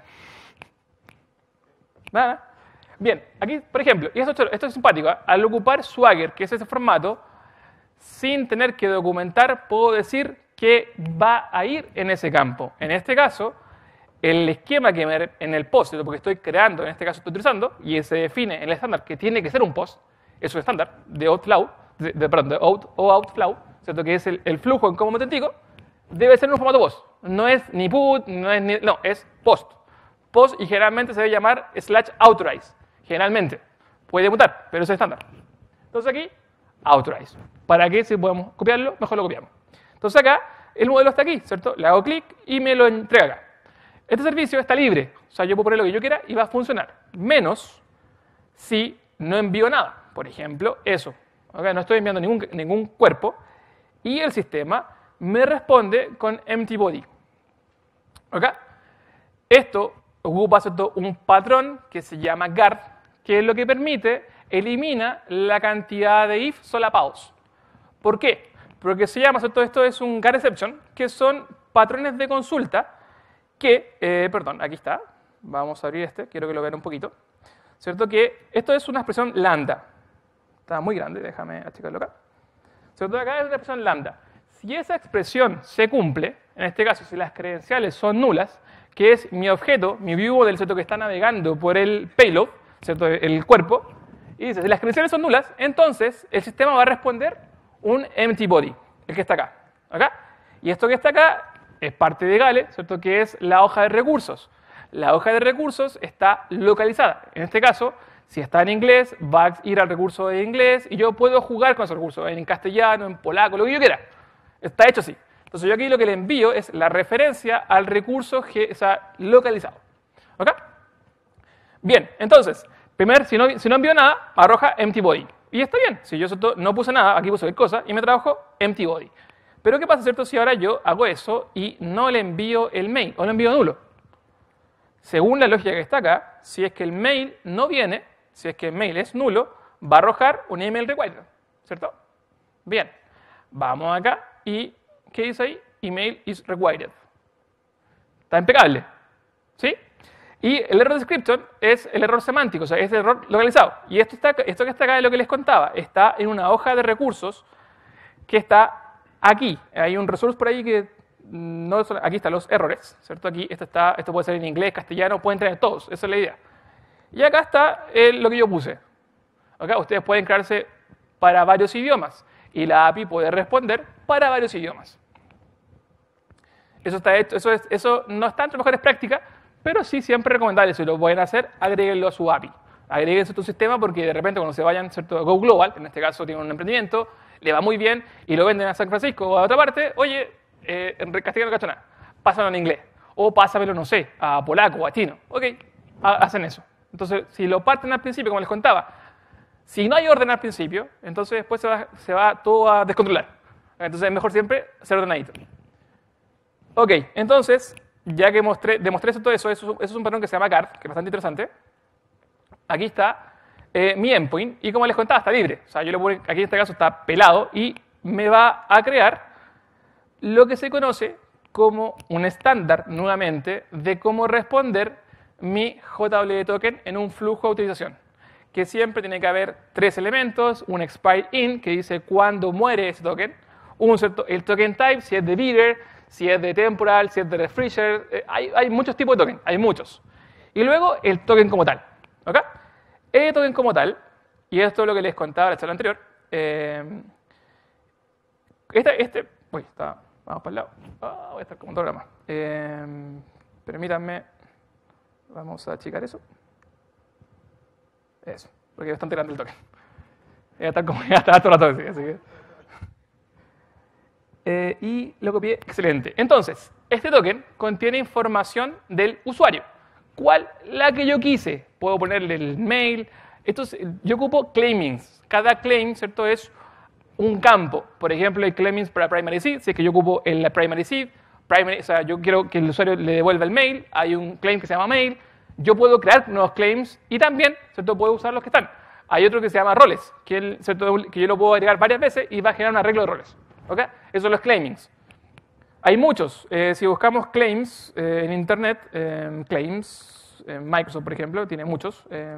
nada. Bien, aquí, por ejemplo, y esto, esto es simpático, ¿eh? Al ocupar Swagger, que es ese formato, sin tener que documentar, puedo decir que va a ir en ese campo. En este caso, el esquema que me, en el post, porque estoy creando, en este caso estoy utilizando, y se define en el estándar que tiene que ser un post, es un estándar de Outflow, de, de, perdón, de out, o Outflow, ¿cierto? Que es el, el flujo en cómo me autentico, debe ser en un formato post. No es ni put, no es ni, no, es post. Post y generalmente se debe llamar slash authorize. Generalmente. Puede mutar, pero es el estándar. Entonces aquí, authorize. ¿Para qué? Si podemos copiarlo, mejor lo copiamos. Entonces acá, el modelo está aquí, ¿cierto? Le hago clic y me lo entrega acá. Este servicio está libre. O sea, yo puedo poner lo que yo quiera y va a funcionar. Menos si no envío nada. Por ejemplo, eso. ¿okay? No estoy enviando ningún, ningún cuerpo. Y el sistema me responde con empty body. ¿Okay? Esto ocupa ¿cierto? un patrón que se llama guard, que es lo que permite, elimina la cantidad de if solapados. ¿Por qué? Porque se llama, ¿cierto? Esto es un guard exception, que son patrones de consulta que, eh, perdón, aquí está, vamos a abrir este, quiero que lo vean un poquito, ¿cierto? Que esto es una expresión lambda, está muy grande, déjame achicarlo acá, ¿cierto? Acá es una expresión lambda. Si esa expresión se cumple, en este caso, si las credenciales son nulas, que es mi objeto, mi view model, ¿cierto? Que está navegando por el payload, ¿cierto? El cuerpo, y dice, si las credenciales son nulas, entonces el sistema va a responder un empty body, el que está acá, acá. Y esto que está acá es parte de Gale, ¿cierto? Que es la hoja de recursos. La hoja de recursos está localizada. En este caso, si está en inglés, va a ir al recurso de inglés y yo puedo jugar con esos recursos, en castellano, en polaco, lo que yo quiera. Está hecho así. Entonces yo aquí lo que le envío es la referencia al recurso que está localizado. ¿Ok? Bien, entonces, primero, si no, si no envío nada, arroja empty body. Y está bien, si yo no puse nada, aquí puse cualquier cosa y me trabajo empty body. Pero ¿qué pasa, cierto, si ahora yo hago eso y no le envío el mail o le envío nulo? Según la lógica que está acá, si es que el mail no viene, si es que el mail es nulo, va a arrojar un email required, ¿cierto? Bien, vamos acá y ¿qué dice ahí? Email is required. Está impecable, ¿sí? Y el error description es el error semántico, o sea, es el error localizado. Y esto, está, esto que está acá es lo que les contaba. Está en una hoja de recursos que está aquí. Hay un resource por ahí que no son, aquí están los errores, ¿cierto? Aquí esto, está, esto puede ser en inglés, castellano, pueden tener todos, esa es la idea. Y acá está eh, lo que yo puse. ¿Okay? Ustedes pueden crearse para varios idiomas y la A P I puede responder para varios idiomas. Eso, está hecho, eso, es, eso no está entre mejores prácticas, pero sí siempre recomendable, si lo pueden hacer, agréguenlo a su A P I. Agréguense a tu sistema porque de repente cuando se vayan, ¿cierto? A Go Global, en este caso tienen un emprendimiento, le va muy bien y lo venden a San Francisco o a otra parte, oye, eh, en castellano no cacho nada, pásalo en inglés. O pásamelo, no sé, a polaco o a chino. Ok, hacen eso. Entonces, si lo parten al principio, como les contaba, si no hay orden al principio, entonces después se va, se va todo a descontrolar. Entonces es mejor siempre ser ordenadito. Ok, entonces, ya que mostré, demostré todo eso, eso, eso es un patrón que se llama card, que es bastante interesante. Aquí está eh, mi endpoint, y como les contaba, está libre. O sea, yo lo pongo, aquí en este caso está pelado, y me va a crear lo que se conoce como un estándar, nuevamente, de cómo responder mi J W T token en un flujo de utilización. Que siempre tiene que haber tres elementos, un expire in, que dice cuándo muere ese token, un cierto, el token type, si es de bidder, si es de temporal, si es de refresher, eh, hay, hay muchos tipos de token, hay muchos. Y luego el token como tal. ¿Ok? El token como tal, y esto es lo que les contaba en la charla anterior, eh, este, este, uy, está, vamos para el lado, oh, voy a estar como un programa. Eh, permítanme, vamos a achicar eso. Eso, porque es bastante grande el token. Ya está como ya está todo el rato, así que. Eh, y lo copié, excelente. Entonces, este token contiene información del usuario. ¿Cuál? La que yo quise. Puedo ponerle el mail. Esto es, yo ocupo claimings. Cada claim, ¿cierto? Es un campo. Por ejemplo, hay claimings para primary seed. Si es que yo ocupo el primary seed, primary, o sea, yo quiero que el usuario le devuelva el mail. Hay un claim que se llama mail. Yo puedo crear nuevos claims y también, ¿cierto? Puedo usar los que están. Hay otro que se llama roles, que, el, ¿cierto? Que yo lo puedo agregar varias veces y va a generar un arreglo de roles. ¿Okay? Esos son los claimings. Hay muchos. Eh, si buscamos claims eh, en Internet, eh, claims, eh, Microsoft, por ejemplo, tiene muchos. Eh,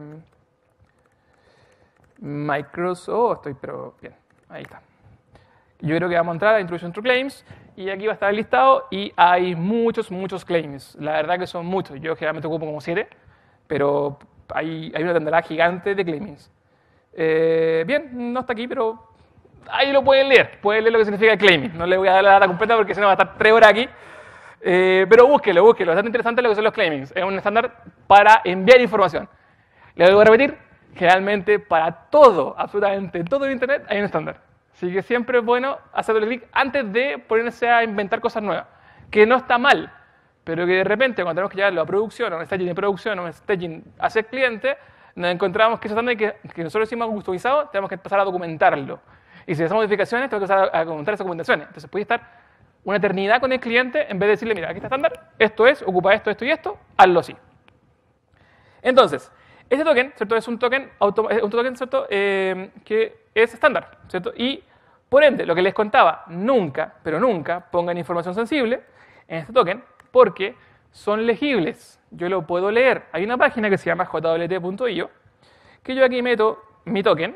Microsoft, oh, estoy, pero bien, ahí está. Yo creo que vamos a entrar a Introduction to Claims y aquí va a estar el listado y hay muchos, muchos claims. La verdad que son muchos. Yo generalmente ocupo como siete, pero hay, hay una tendalada gigante de claimings. Eh, bien, no está aquí, pero ahí lo pueden leer. Pueden leer lo que significa claiming. No le voy a dar la data completa porque si no va a estar tres horas aquí. Eh, pero búsquelo, búsquelo. Es bastante interesante lo que son los claimings. Es un estándar para enviar información. Le voy a repetir, generalmente para todo, absolutamente todo el Internet hay un estándar. Así que siempre es bueno hacerle clic antes de ponerse a inventar cosas nuevas. Que no está mal, pero que de repente cuando tenemos que llevarlo a producción, a un staging de producción, a un staging hacia el cliente, nos encontramos que ese estándar que, que nosotros hicimos customizado, tenemos que empezar a documentarlo. Y si hacemos modificaciones, tenemos que empezar a, a documentar esas documentaciones. Entonces puede estar una eternidad con el cliente en vez de decirle, mira, aquí está estándar, esto es, ocupa esto, esto y esto, hazlo así. Entonces, este token, ¿cierto? Es un token, auto, es un token ¿cierto? Eh, que es estándar, ¿cierto? Y por ende, lo que les contaba, nunca, pero nunca pongan información sensible en este token porque son legibles. Yo lo puedo leer. Hay una página que se llama j w t punto i o que yo aquí meto mi token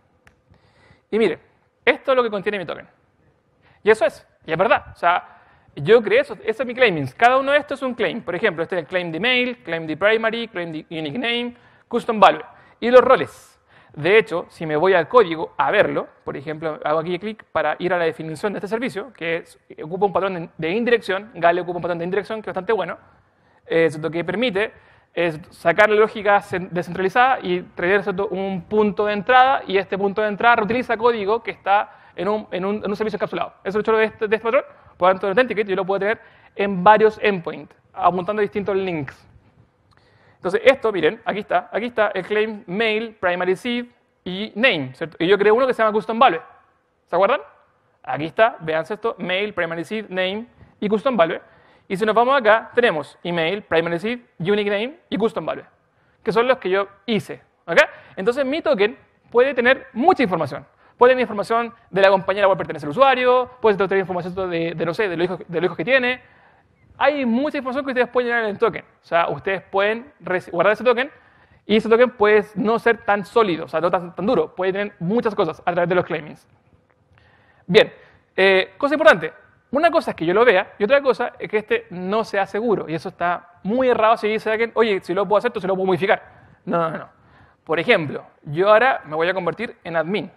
y mire, esto es lo que contiene mi token. Y eso es, y es verdad. O sea, yo creé eso, ese es mi claiming. Cada uno de estos es un claim. Por ejemplo, este es el claim de email, claim de primary, claim de unique name, custom value. Y los roles. De hecho, si me voy al código a verlo, por ejemplo, hago aquí clic para ir a la definición de este servicio, que es, ocupa un patrón de indirección, Gale ocupa un patrón de indirección que es bastante bueno, es lo que permite es sacar la lógica descentralizada y traer un punto de entrada, y este punto de entrada reutiliza código que está en un, en un, en un servicio encapsulado. Eso es lo hecho de este, de este patrón. Por lo tanto, el Authenticate yo lo puedo tener en varios endpoints, apuntando distintos links. Entonces, esto, miren, aquí está, aquí está el claim mail, primary seed y name, ¿cierto? Y yo creé uno que se llama custom value. ¿Se acuerdan? Aquí está, vean esto, mail, primary seed, name y custom value. Y si nos vamos acá, tenemos email, primary seed, unique name y custom value, que son los que yo hice. ¿Okay? Entonces, mi token puede tener mucha información. Puede tener información de la compañía a la cual pertenece el usuario, puede tener información de, de no sé, de los hijos, de los hijos que tiene. Hay mucha información que ustedes pueden llenar en el token. O sea, ustedes pueden guardar ese token y ese token puede no ser tan sólido, o sea, no tan, tan duro. Puede tener muchas cosas a través de los claimings. Bien, eh, cosa importante. Una cosa es que yo lo vea y otra cosa es que este no sea seguro. Y eso está muy errado si dice alguien, oye, si lo puedo hacer, entonces lo puedo modificar. No, no, no. Por ejemplo, yo ahora me voy a convertir en admin.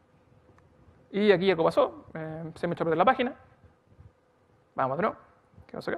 Y aquí algo pasó. Eh, se me echó a perder la página. Vamos de nuevo. ¿Qué pasó acá?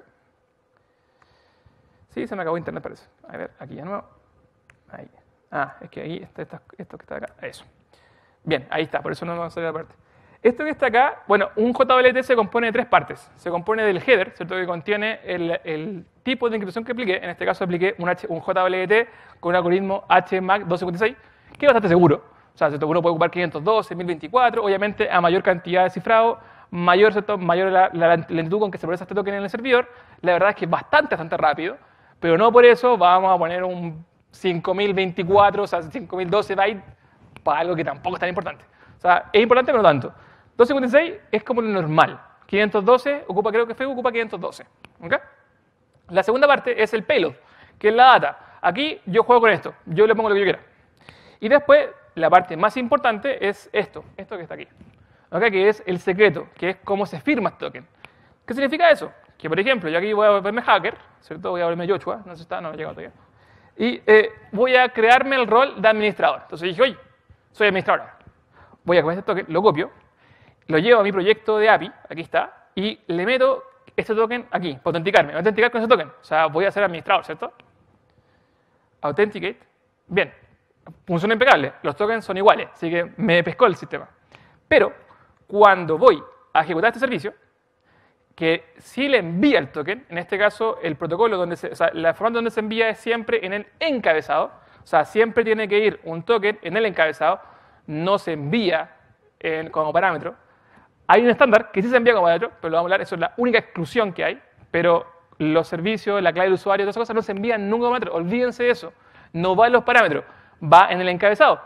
Sí, se me acabó internet, parece. A ver, aquí de nuevo. Ahí. Ah, es que ahí está esto, esto que está acá. Eso. Bien, ahí está, por eso no me va a salir la parte. Esto que está acá, bueno, un J W T se compone de tres partes. Se compone del header, ¿cierto? Que contiene el, el tipo de encriptación que apliqué. En este caso apliqué un, H, un J W T con un algoritmo H M A C doscientos cincuenta y seis, que es bastante seguro. O sea, ¿cierto? Uno puede ocupar quinientos doce, mil veinticuatro, obviamente a mayor cantidad de cifrado, mayor, ¿cierto? mayor la, la lentitud con que se procesa este token en el servidor. La verdad es que es bastante, bastante rápido. Pero no por eso vamos a poner un cinco mil veinticuatro, o sea, cinco mil doce bytes para algo que tampoco es tan importante. O sea, es importante, pero no tanto. doscientos cincuenta y seis es como lo normal. quinientos doce, ocupa, creo que Facebook ocupa quinientos doce. ¿Okay? La segunda parte es el payload, que es la data. Aquí yo juego con esto, yo le pongo lo que yo quiera. Y después, la parte más importante es esto, esto que está aquí. ¿Okay? Que es el secreto, que es cómo se firma este token. ¿Qué significa eso? Que, por ejemplo, yo aquí voy a volverme hacker, ¿cierto? Voy a volverme Joshua, no sé si está, no, no he llegado todavía. Y eh, voy a crearme el rol de administrador. Entonces dije, oye, soy administrador. Voy a coger este token, lo copio, lo llevo a mi proyecto de A P I, aquí está, y le meto este token aquí, para autenticarme. Voy a autenticar con ese token. O sea, voy a ser administrador, ¿cierto? Authenticate. Bien, funciona impecable. Los tokens son iguales, así que me pescó el sistema. Pero, cuando voy a ejecutar este servicio, que si le envía el token, en este caso el protocolo, donde se, o sea, la forma donde se envía es siempre en el encabezado, o sea, siempre tiene que ir un token en el encabezado, no se envía en, como parámetro. Hay un estándar que sí se envía como parámetro, pero lo vamos a hablar, eso es la única exclusión que hay, pero los servicios, la clave del usuario, todas esas cosas no se envían nunca como parámetro, olvídense de eso, no va en los parámetros, va en el encabezado.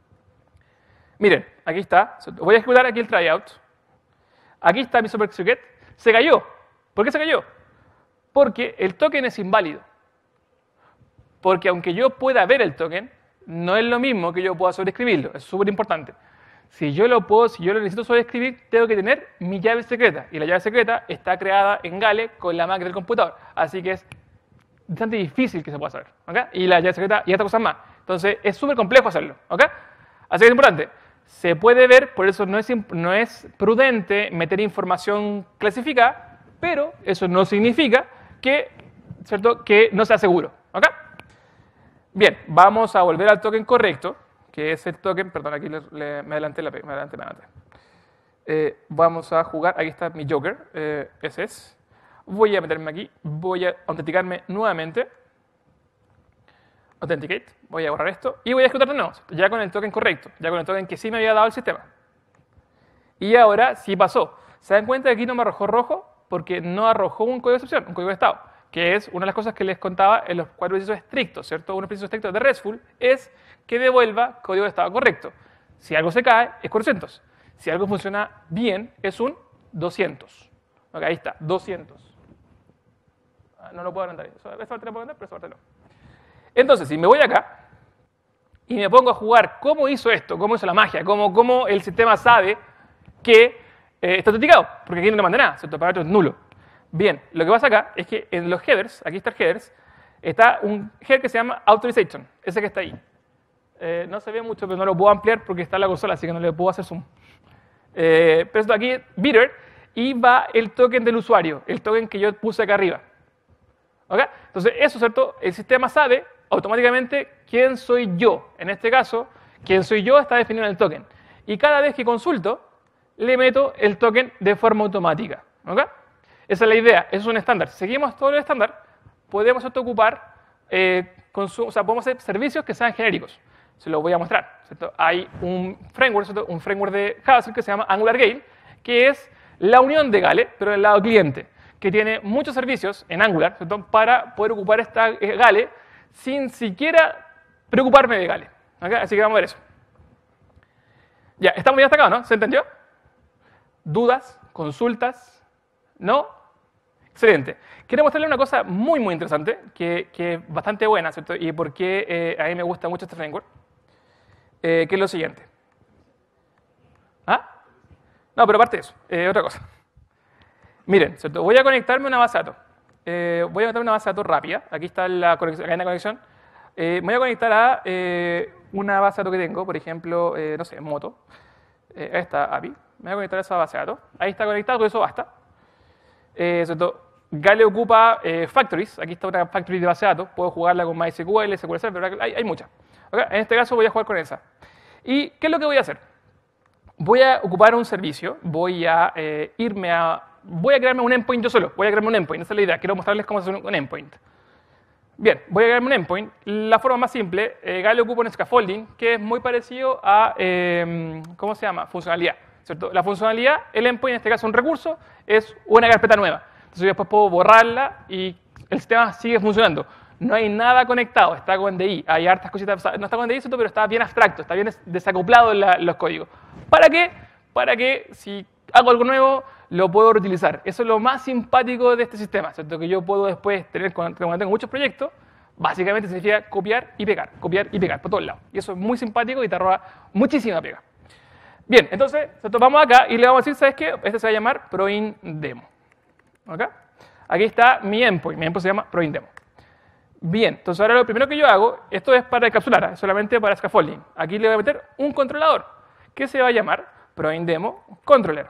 Miren, aquí está, voy a ejecutar aquí el tryout, aquí está mi supersecret. Se cayó. ¿Por qué se cayó? Porque el token es inválido. Porque aunque yo pueda ver el token, no es lo mismo que yo pueda sobreescribirlo. Es súper importante. Si yo lo puedo, si yo lo necesito sobreescribir, tengo que tener mi llave secreta. Y la llave secreta está creada en Gale con la máquina del computador. Así que es bastante difícil que se pueda saber. ¿Okay? Y la llave secreta y otras cosas más. Entonces es súper complejo hacerlo. ¿Okay? Así que es importante. Se puede ver, por eso no es, no es prudente meter información clasificada, pero eso no significa que, ¿cierto? que no sea seguro. ¿Okay? Bien, vamos a volver al token correcto, que es el token, perdón, aquí le, le, me adelanté, la, me adelanté, me adelanté. Eh, vamos a jugar, aquí está mi Joker, eh, ese es. Voy a meterme aquí, voy a autenticarme nuevamente. authenticate, voy a borrar esto y voy a ejecutar de nuevo, ya con el token correcto, ya con el token que sí me había dado el sistema. Y ahora sí pasó. ¿Se dan cuenta que aquí no me arrojó rojo? Porque no arrojó un código de excepción, un código de estado, que es una de las cosas que les contaba en los cuatro principios estrictos, ¿cierto? Uno de los principios estrictos de RESTful es que devuelva código de estado correcto. Si algo se cae, es cuatrocientos. Si algo funciona bien, es un doscientos. Ok, ahí está, doscientos. Ah, no lo puedo agrandar. Eso, esta parte lo puedo agrandar, pero esa parte no. Entonces, si me voy acá y me pongo a jugar cómo hizo esto, cómo hizo la magia, cómo, cómo el sistema sabe que eh, está autenticado, porque aquí no le mandé nada, ¿cierto? El parámetro es nulo. Bien, lo que pasa acá es que en los headers, aquí está el headers, está un header que se llama authorization, ese que está ahí. Eh, no se ve mucho, pero no lo puedo ampliar porque está en la consola, así que no le puedo hacer zoom. Eh, pero esto aquí es bitter y va el token del usuario, el token que yo puse acá arriba. ¿Okay? Entonces, eso, ¿cierto? El sistema sabe automáticamente quién soy yo. En este caso, quién soy yo está definido en el token. Y cada vez que consulto, le meto el token de forma automática. ¿Okay? Esa es la idea, eso es un estándar. Si seguimos todo el estándar, podemos ocupar, eh, o sea, podemos hacer servicios que sean genéricos. Se los voy a mostrar. ¿Cierto? Hay un framework, ¿cierto? Un framework de JavaScript que se llama AngularGale, que es la unión de Gale, pero del lado cliente, que tiene muchos servicios en Angular, ¿cierto? Para poder ocupar esta Gale sin siquiera preocuparme de Gale. ¿Okay? Así que vamos a ver eso. Ya, estamos ya hasta acá, ¿no? ¿Se entendió? ¿Dudas? ¿Consultas? ¿No? Excelente. Quiero mostrarles una cosa muy, muy interesante, que, que es bastante buena, ¿cierto? Y por qué eh, a mí me gusta mucho este framework, eh, que es lo siguiente. ¿Ah? No, pero aparte de eso, eh, otra cosa. Miren, ¿cierto? Voy a conectarme a una base de datos. Eh, voy a conectarme a una base de datos rápida. Aquí está la, conexión, la cadena de conexión. Eh, me voy a conectar a eh, una base de datos que tengo, por ejemplo, eh, no sé, Moto. Eh, esta A P I. Me voy a conectar a esa base de datos. Ahí está conectado, con eso basta. Eh, ¿cierto? Gale ocupa eh, factories. Aquí está una factory de base de datos. Puedo jugarla con MySQL, S Q L Server, pero hay, hay muchas. ¿Okay? En este caso voy a jugar con esa. ¿Y qué es lo que voy a hacer? Voy a ocupar un servicio. Voy a eh, irme a... Voy a crearme un endpoint yo solo. Voy a crearme un endpoint. Esa es la idea. Quiero mostrarles cómo hacer un endpoint. Bien, voy a crearme un endpoint. La forma más simple, eh, Gale ocupa un scaffolding que es muy parecido a, eh, ¿cómo se llama? Funcionalidad. ¿Cierto? La funcionalidad, el endpoint, en este caso un recurso, es una carpeta nueva. Entonces yo después puedo borrarla y el sistema sigue funcionando. No hay nada conectado, está con D I. Hay hartas cositas, no está con D I, ¿cierto? Pero está bien abstracto, está bien desacoplado en, la, en los códigos. ¿Para qué? Para que si hago algo nuevo, lo puedo reutilizar. Eso es lo más simpático de este sistema, ¿cierto? Que yo puedo después tener, cuando tengo muchos proyectos, básicamente significa copiar y pegar, copiar y pegar por todos lados. Y eso es muy simpático y te roba muchísima pega. Bien, entonces, ¿cierto? Vamos acá y le vamos a decir, ¿sabes qué? Este se va a llamar proindemo. ¿Okay? Aquí está mi endpoint, mi endpoint se llama proindemo. Bien, entonces ahora lo primero que yo hago, esto es para encapsular, es solamente para scaffolding. Aquí le voy a meter un controlador que se va a llamar proindemo controller.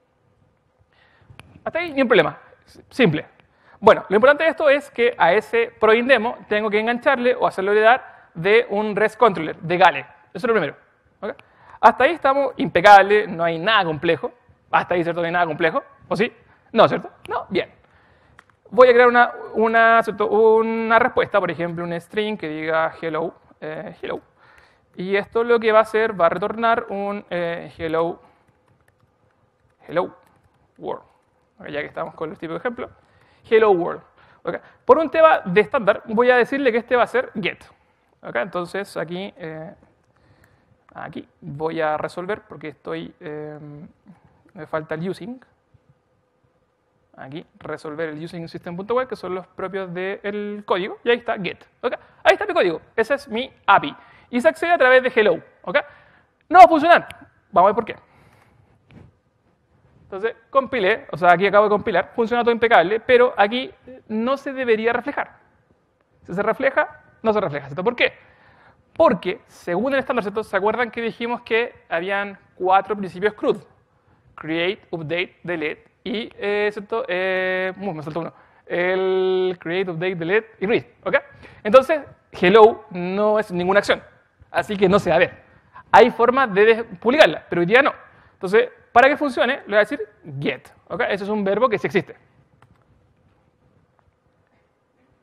Hasta ahí ni un problema, simple. Bueno, lo importante de esto es que a ese proindemo tengo que engancharle o hacerlo heredar de un REST controller, de Gale. Eso es lo primero. ¿Okay? Hasta ahí estamos impecables, no hay nada complejo. Hasta ahí, ¿cierto? No hay nada complejo. ¿O sí? No, ¿cierto? No, bien. Voy a crear una, una, una respuesta, por ejemplo, un string que diga hello, eh, hello. Y esto lo que va a hacer, va a retornar un eh, hello, hello world. Okay, ya que estamos con los tipos de ejemplos. Hello world. Okay. Por un tema de estándar, voy a decirle que este va a ser get. Okay, entonces aquí, eh, aquí voy a resolver porque estoy, eh, me falta el using. Aquí, resolver el using system.web, que son los propios del código, y ahí está get. ¿Okay? Ahí está mi código, ese es mi A P I. Y se accede a través de hello. ¿Okay? No va a funcionar. Vamos a ver por qué. Entonces, compilé, o sea, aquí acabo de compilar, funciona todo impecable, pero aquí no se debería reflejar. Si se refleja, no se refleja. ¿Cierto? ¿Por qué? Porque, según el estándar, ¿cierto? ¿Se acuerdan que dijimos que habían cuatro principios C R U D? Create, Update, Delete y, eh, ¿cierto? Eh, uh, me saltó uno. El Create, Update, Delete y Read. ¿Okay? Entonces, hello no es ninguna acción. Así que no se va a ver. Hay formas de publicarla, pero hoy día no. Entonces, para que funcione, le voy a decir get. ¿Okay? Ese es un verbo que sí existe.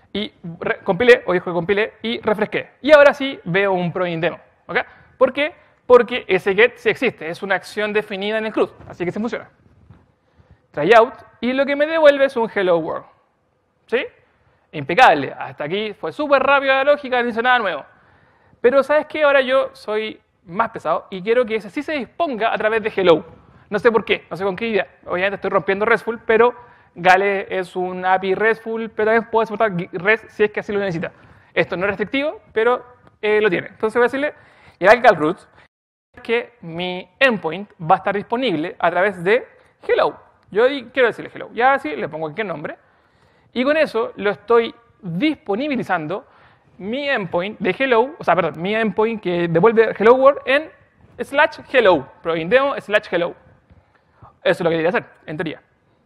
Y re- compilé, o dijo que compilé, y refresqué. Y ahora sí veo un proin demo. ¿Ok? ¿Por qué? Porque ese get sí existe, es una acción definida en el C R U D, así que sí funciona. Tryout, y lo que me devuelve es un hello world. ¿Sí? Impecable. Hasta aquí fue súper rápido la lógica, no hizo nada nuevo. Pero ¿sabes qué? Ahora yo soy más pesado y quiero que ese sí se disponga a través de hello. No sé por qué, no sé con qué idea. Obviamente estoy rompiendo RESTful, pero Gale es un A P I RESTful, pero también puede soportar REST si es que así lo necesita. Esto no es restrictivo, pero eh, lo tiene. Entonces voy a decirle, y el alcal root, que mi endpoint va a estar disponible a través de hello. Yo quiero decirle hello. Y así le pongo aquí el nombre. Y con eso lo estoy disponibilizando mi endpoint de hello, o sea, perdón, mi endpoint que devuelve hello world en slash hello, proin demo slash hello. Eso es lo que quería hacer, en teoría.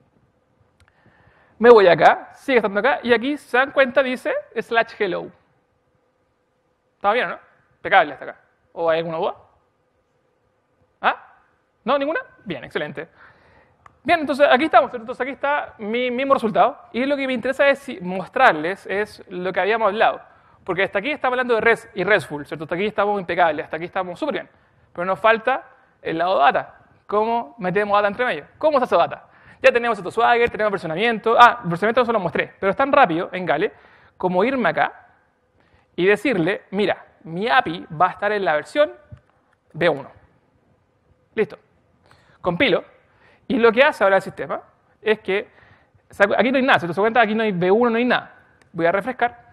Me voy acá, sigue estando acá, y aquí se dan cuenta, dice slash hello. ¿Está bien, no? Impecable hasta acá. ¿O hay alguna duda? ¿Ah? ¿No? ¿Ninguna? Bien, excelente. Bien, entonces aquí estamos, entonces aquí está mi mismo resultado. Y lo que me interesa es mostrarles es lo que habíamos hablado. Porque hasta aquí estamos hablando de REST y RESTful, ¿cierto? Hasta aquí estamos impecables, hasta aquí estamos súper bien. Pero nos falta el lado data. ¿Cómo metemos data entre medio? ¿Cómo se hace data? Ya tenemos esto Swagger, tenemos versionamiento. Ah, versionamiento no se lo mostré, pero es tan rápido en Gale como irme acá y decirle, mira, mi A P I va a estar en la versión V uno. Listo. Compilo. Y lo que hace ahora el sistema es que, aquí no hay nada, si te das cuenta, aquí no hay V uno, no hay nada. Voy a refrescar.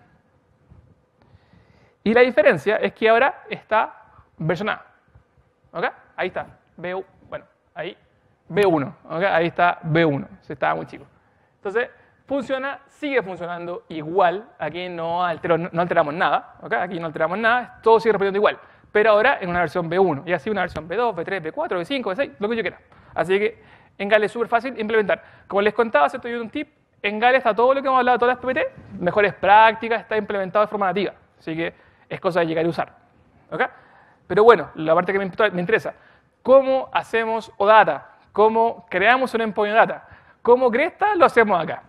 Y la diferencia es que ahora está versionada. ¿Ok? Ahí está. V uno. Bueno, ahí. V uno. ¿Ok? Ahí está V uno. Se estaba muy chico. Entonces, funciona, sigue funcionando igual. Aquí no, altero, no alteramos nada. ¿Ok? Aquí no alteramos nada. Todo sigue repitiendo igual. Pero ahora en una versión V uno. Y así una versión V dos, V tres, V cuatro, V cinco, V seis, lo que yo quiera. Así que en Gale es súper fácil implementar. Como les contaba, si estoy un tip, en Gale está todo lo que hemos hablado, todas las P P T, mejores prácticas, está implementado de forma nativa. Así que es cosa de llegar y usar. ¿Ok? Pero bueno, la parte que me, me interesa, ¿cómo hacemos OData? ¿Cómo creamos un endpoint OData? ¿Cómo Cresta lo hacemos acá?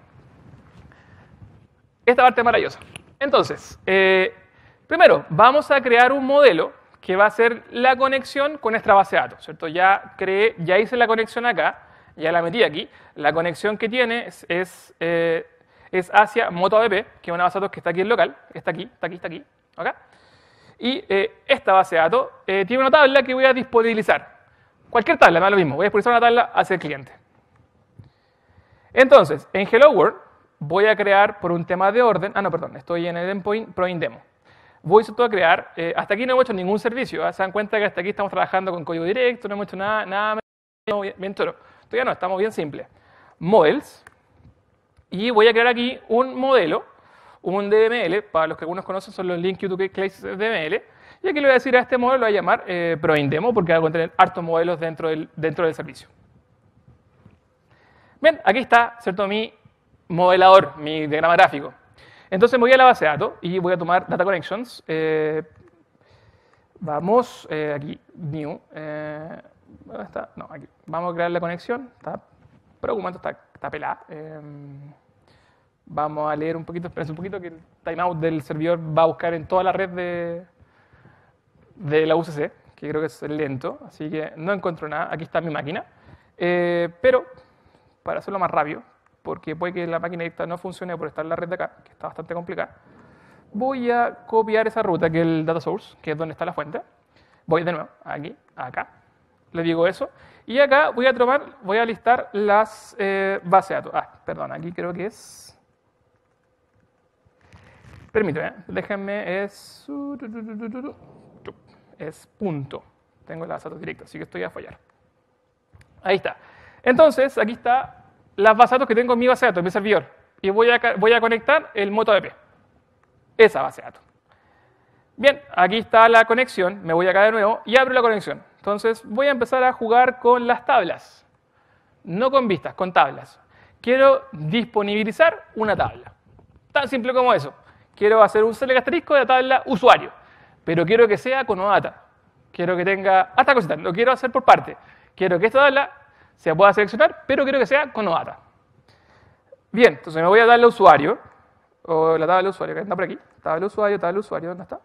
Esta parte es maravillosa. Entonces, eh, primero, vamos a crear un modelo que va a ser la conexión con nuestra base de datos, ¿cierto? Ya creé, ya hice la conexión acá, ya la metí aquí. La conexión que tiene es, es, eh, es hacia MotoADP, que es una base de datos que está aquí en local, está aquí, está aquí, está aquí, ¿ok? Y eh, esta base de datos eh, tiene una tabla que voy a disponibilizar. Cualquier tabla, me da lo mismo, voy a disponibilizar una tabla hacia el cliente. Entonces, en Hello World voy a crear por un tema de orden, ah no, perdón, estoy en el endpoint proin demo. Voy a crear, eh, hasta aquí no hemos hecho ningún servicio, ¿eh? Se dan cuenta que hasta aquí estamos trabajando con código directo, no hemos hecho nada, nada bien, bien toro. Todavía no, estamos bien simple. Models, y voy a crear aquí un modelo, un D M L, para los que algunos conocen son los Link to Classes D M L, y aquí le voy a decir a este modelo, lo voy a llamar eh, proin demo, porque va a contener hartos modelos dentro del, dentro del servicio. Bien, aquí está, ¿cierto?, mi modelador, mi diagrama gráfico. Entonces me voy a la base de datos y voy a tomar Data Connections. Eh, vamos, eh, aquí, New. Eh, ¿Dónde está? No, aquí. Vamos a crear la conexión. Está, pero un momento está, está pelada. Eh, vamos a leer un poquito, espérense un poquito, que el timeout del servidor va a buscar en toda la red de, de la U C C, que creo que es lento, así que no encuentro nada. Aquí está mi máquina. Eh, pero, para hacerlo más rápido, porque puede que la máquina directa no funcione por estar en la red de acá, que está bastante complicada, voy a copiar esa ruta, que es el data source, que es donde está la fuente. Voy de nuevo, aquí, acá, le digo eso, y acá voy a tomar, voy a listar las eh, bases de datos. Ah, perdón, aquí creo que es... Permíteme, ¿eh? Déjenme, es... Es punto. Tengo la base de datos directa, así que estoy a fallar. Ahí está. Entonces, aquí está las bases de datos que tengo en mi base de datos, en mi servidor. Y voy a, voy a conectar el MotoADP. Esa base de datos. Bien, aquí está la conexión. Me voy acá de nuevo y abro la conexión. Entonces, voy a empezar a jugar con las tablas. No con vistas, con tablas. Quiero disponibilizar una tabla. Tan simple como eso. Quiero hacer un select asterisco de la tabla usuario. Pero quiero que sea con OData. Quiero que tenga... Hasta cositas. Lo quiero hacer por parte. Quiero que esta tabla se pueda seleccionar, pero quiero que sea con OData. Bien, entonces me voy a darle a usuario, O la tabla de usuario, que está por aquí. Tabla de usuario, tabla de usuario, ¿dónde está?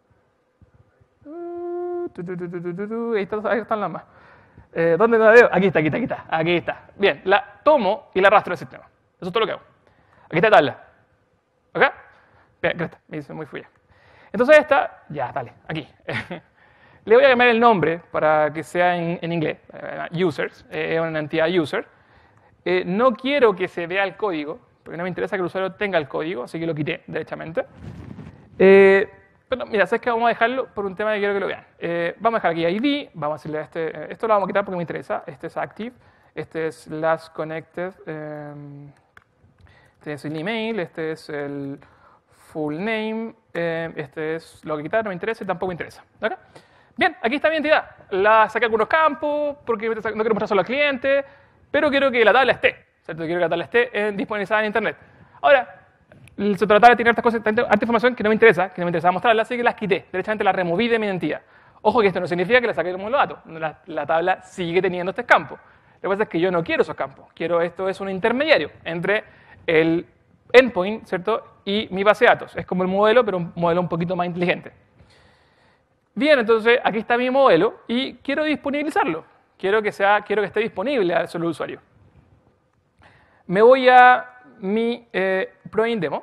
Uh, tu, tu, tu, tu, tu, tu, ahí, está, ahí están las más. Eh, ¿Dónde la veo? Aquí está, aquí está, aquí está. Aquí está. Bien, la tomo y la arrastro al sistema. Eso es todo lo que hago. Aquí está la tabla. ¿Acá? Bien, gracias. Me dice muy fuya. Entonces esta, ya, dale, aquí. Le voy a cambiar el nombre para que sea en, en inglés. Uh, users, es eh, una entidad user. Eh, no quiero que se vea el código, porque no me interesa que el usuario tenga el código, así que lo quité derechamente. Eh, pero mira, sabes que vamos a dejarlo por un tema que quiero que lo vean. Eh, vamos a dejar aquí I D, vamos a decirle a este, esto lo vamos a quitar porque me interesa. Este es active, este es last connected, eh, este es el email, este es el full name, eh, este es lo que quitar, no me interesa y tampoco me interesa. ¿Okay? Bien, aquí está mi entidad. La saqué algunos campos porque no quiero mostrar solo al cliente, pero quiero que la tabla esté. ¿Cierto? Quiero que la tabla esté eh, disponibilizada en Internet. Ahora, se trataba de tener estas cosas, tanta información que no me interesa, que no me interesaba mostrarla, así que las quité. Derechamente las removí de mi identidad. Ojo que esto no significa que la saqué como los datos. La, la tabla sigue teniendo estos campos. Lo que pasa es que yo no quiero esos campos. Quiero esto es un intermediario entre el endpoint, ¿cierto? Y mi base de datos. Es como el modelo, pero un modelo un poquito más inteligente. Bien, entonces aquí está mi modelo y quiero disponibilizarlo. Quiero que, sea, quiero que esté disponible al solo usuario. Me voy a mi eh, plugin demo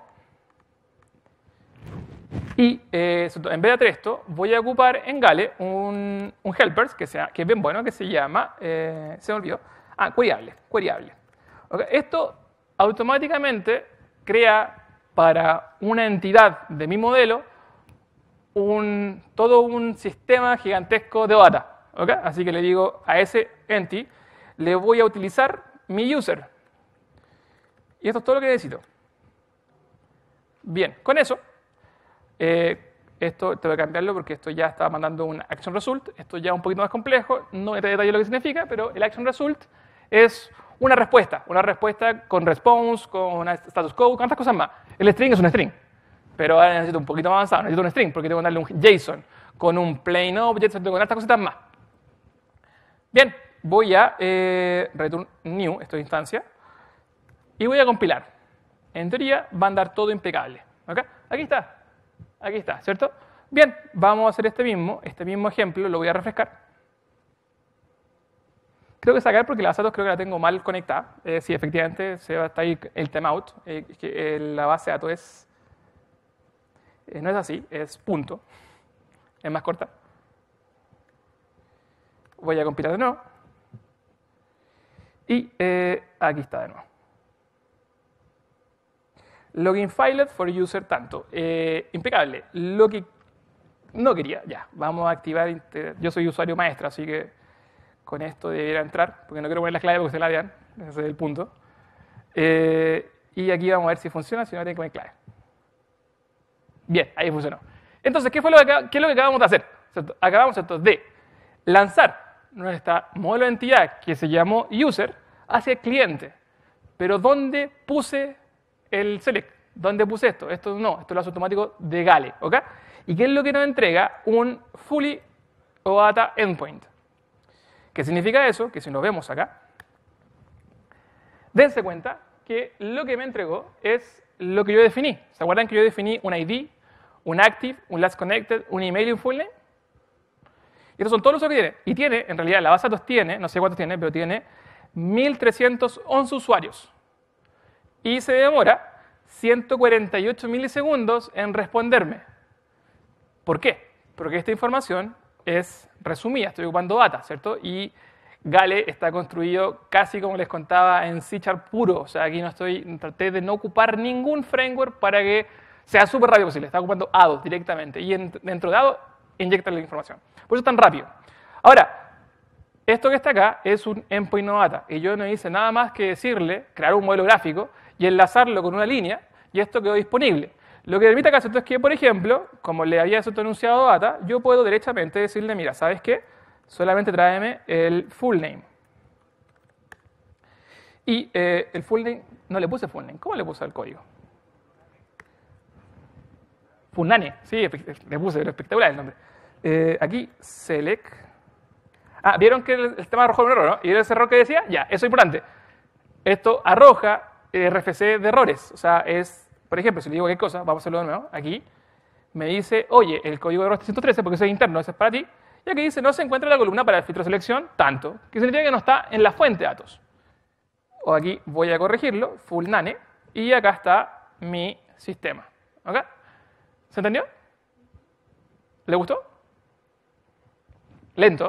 y eh, en vez de hacer esto, voy a ocupar en Gale un, un helpers que, sea, que es bien bueno, que se llama, eh, se me olvidó, ah, queryable. queryable. Okay. Esto automáticamente crea para una entidad de mi modelo un, todo un sistema gigantesco de data. ¿Okay? Así que le digo a ese entity, le voy a utilizar mi user. Y esto es todo lo que necesito. Bien, con eso, eh, esto tengo que cambiarlo porque esto ya está mandando un action result. Esto ya es un poquito más complejo, no te detallo lo que significa, pero el action result es una respuesta. Una respuesta con response, con status code, con otras cosas más. El string es un string, pero ahora necesito un poquito más avanzado. Necesito un string porque tengo que darle un JSON con un plain object, con estas cositas más. Bien, voy a eh, return new, esta instancia, y voy a compilar. En teoría va a andar todo impecable. ¿Okay? Aquí está, aquí está, ¿cierto? Bien, vamos a hacer este mismo, este mismo ejemplo, lo voy a refrescar. Creo que sacar porque la base de datos creo que la tengo mal conectada. Eh, sí, efectivamente, se va a estar ahí el timeout, eh, que eh, la base de datos es, eh, no es así, es punto, es más corta. Voy a compilar de nuevo. Y eh, aquí está de nuevo. Login filed for user tanto. Eh, impecable. Lo que no quería, ya, vamos a activar. Yo soy usuario maestro, así que con esto debería entrar, porque no quiero poner las claves porque se la vean. Ese es el punto. Eh, y aquí vamos a ver si funciona, si no tiene que poner clave. Bien, ahí funcionó. Entonces, ¿qué fue lo que, qué es lo que acabamos de hacer? ¿Cierto? Acabamos entonces de lanzar nuestra modelo de entidad que se llamó user hacia el cliente. Pero ¿dónde puse el select? ¿Dónde puse esto? Esto no, esto lo hace automático de Gale. ¿Okay? ¿Y qué es lo que nos entrega? Un fully O A T A endpoint. ¿Qué significa eso? Que si nos vemos acá, dense cuenta que lo que me entregó es lo que yo definí. ¿Se acuerdan que yo definí un I D, un active, un last connected, un email y un full name? Y estos son todos los usuarios que tiene. Y tiene, en realidad, la base de datos tiene, no sé cuántos tiene, pero tiene mil trescientos once usuarios. Y se demora ciento cuarenta y ocho milisegundos en responderme. ¿Por qué? Porque esta información es resumida, estoy ocupando data, ¿cierto? Y Gale está construido casi como les contaba en C Sharp puro. O sea, aquí no estoy, traté de no ocupar ningún framework para que sea súper rápido posible. Está ocupando A D O directamente. Y en, dentro de A D O, inyecta la información. Por eso es tan rápido. Ahora, esto que está acá es un endpoint no data. Y yo no hice nada más que decirle, crear un modelo gráfico y enlazarlo con una línea, y esto quedó disponible. Lo que permite acá es que, por ejemplo, como le había anunciado data, yo puedo derechamente decirle, mira, ¿sabes qué? Solamente tráeme el full name. Y eh, el full name, no le puse full name. ¿Cómo le puse al código? Funnane, sí, le puse, pero espectacular el nombre. Eh, aquí, select. Ah, ¿vieron que el, el tema arrojó un error, no? ¿Y era ese error que decía? Ya, eso es importante. Esto arroja R F C de errores, o sea, es por ejemplo, si le digo qué cosa, vamos a hacerlo de nuevo, aquí, me dice, oye, el código de error trescientos trece, porque ese es interno, ese es para ti, y aquí dice, no se encuentra la columna para el filtro de selección, tanto, que significa que no está en la fuente de datos. O aquí voy a corregirlo, full nane, y acá está mi sistema. ¿Ok? ¿Se entendió? ¿Le gustó? ¿Lento?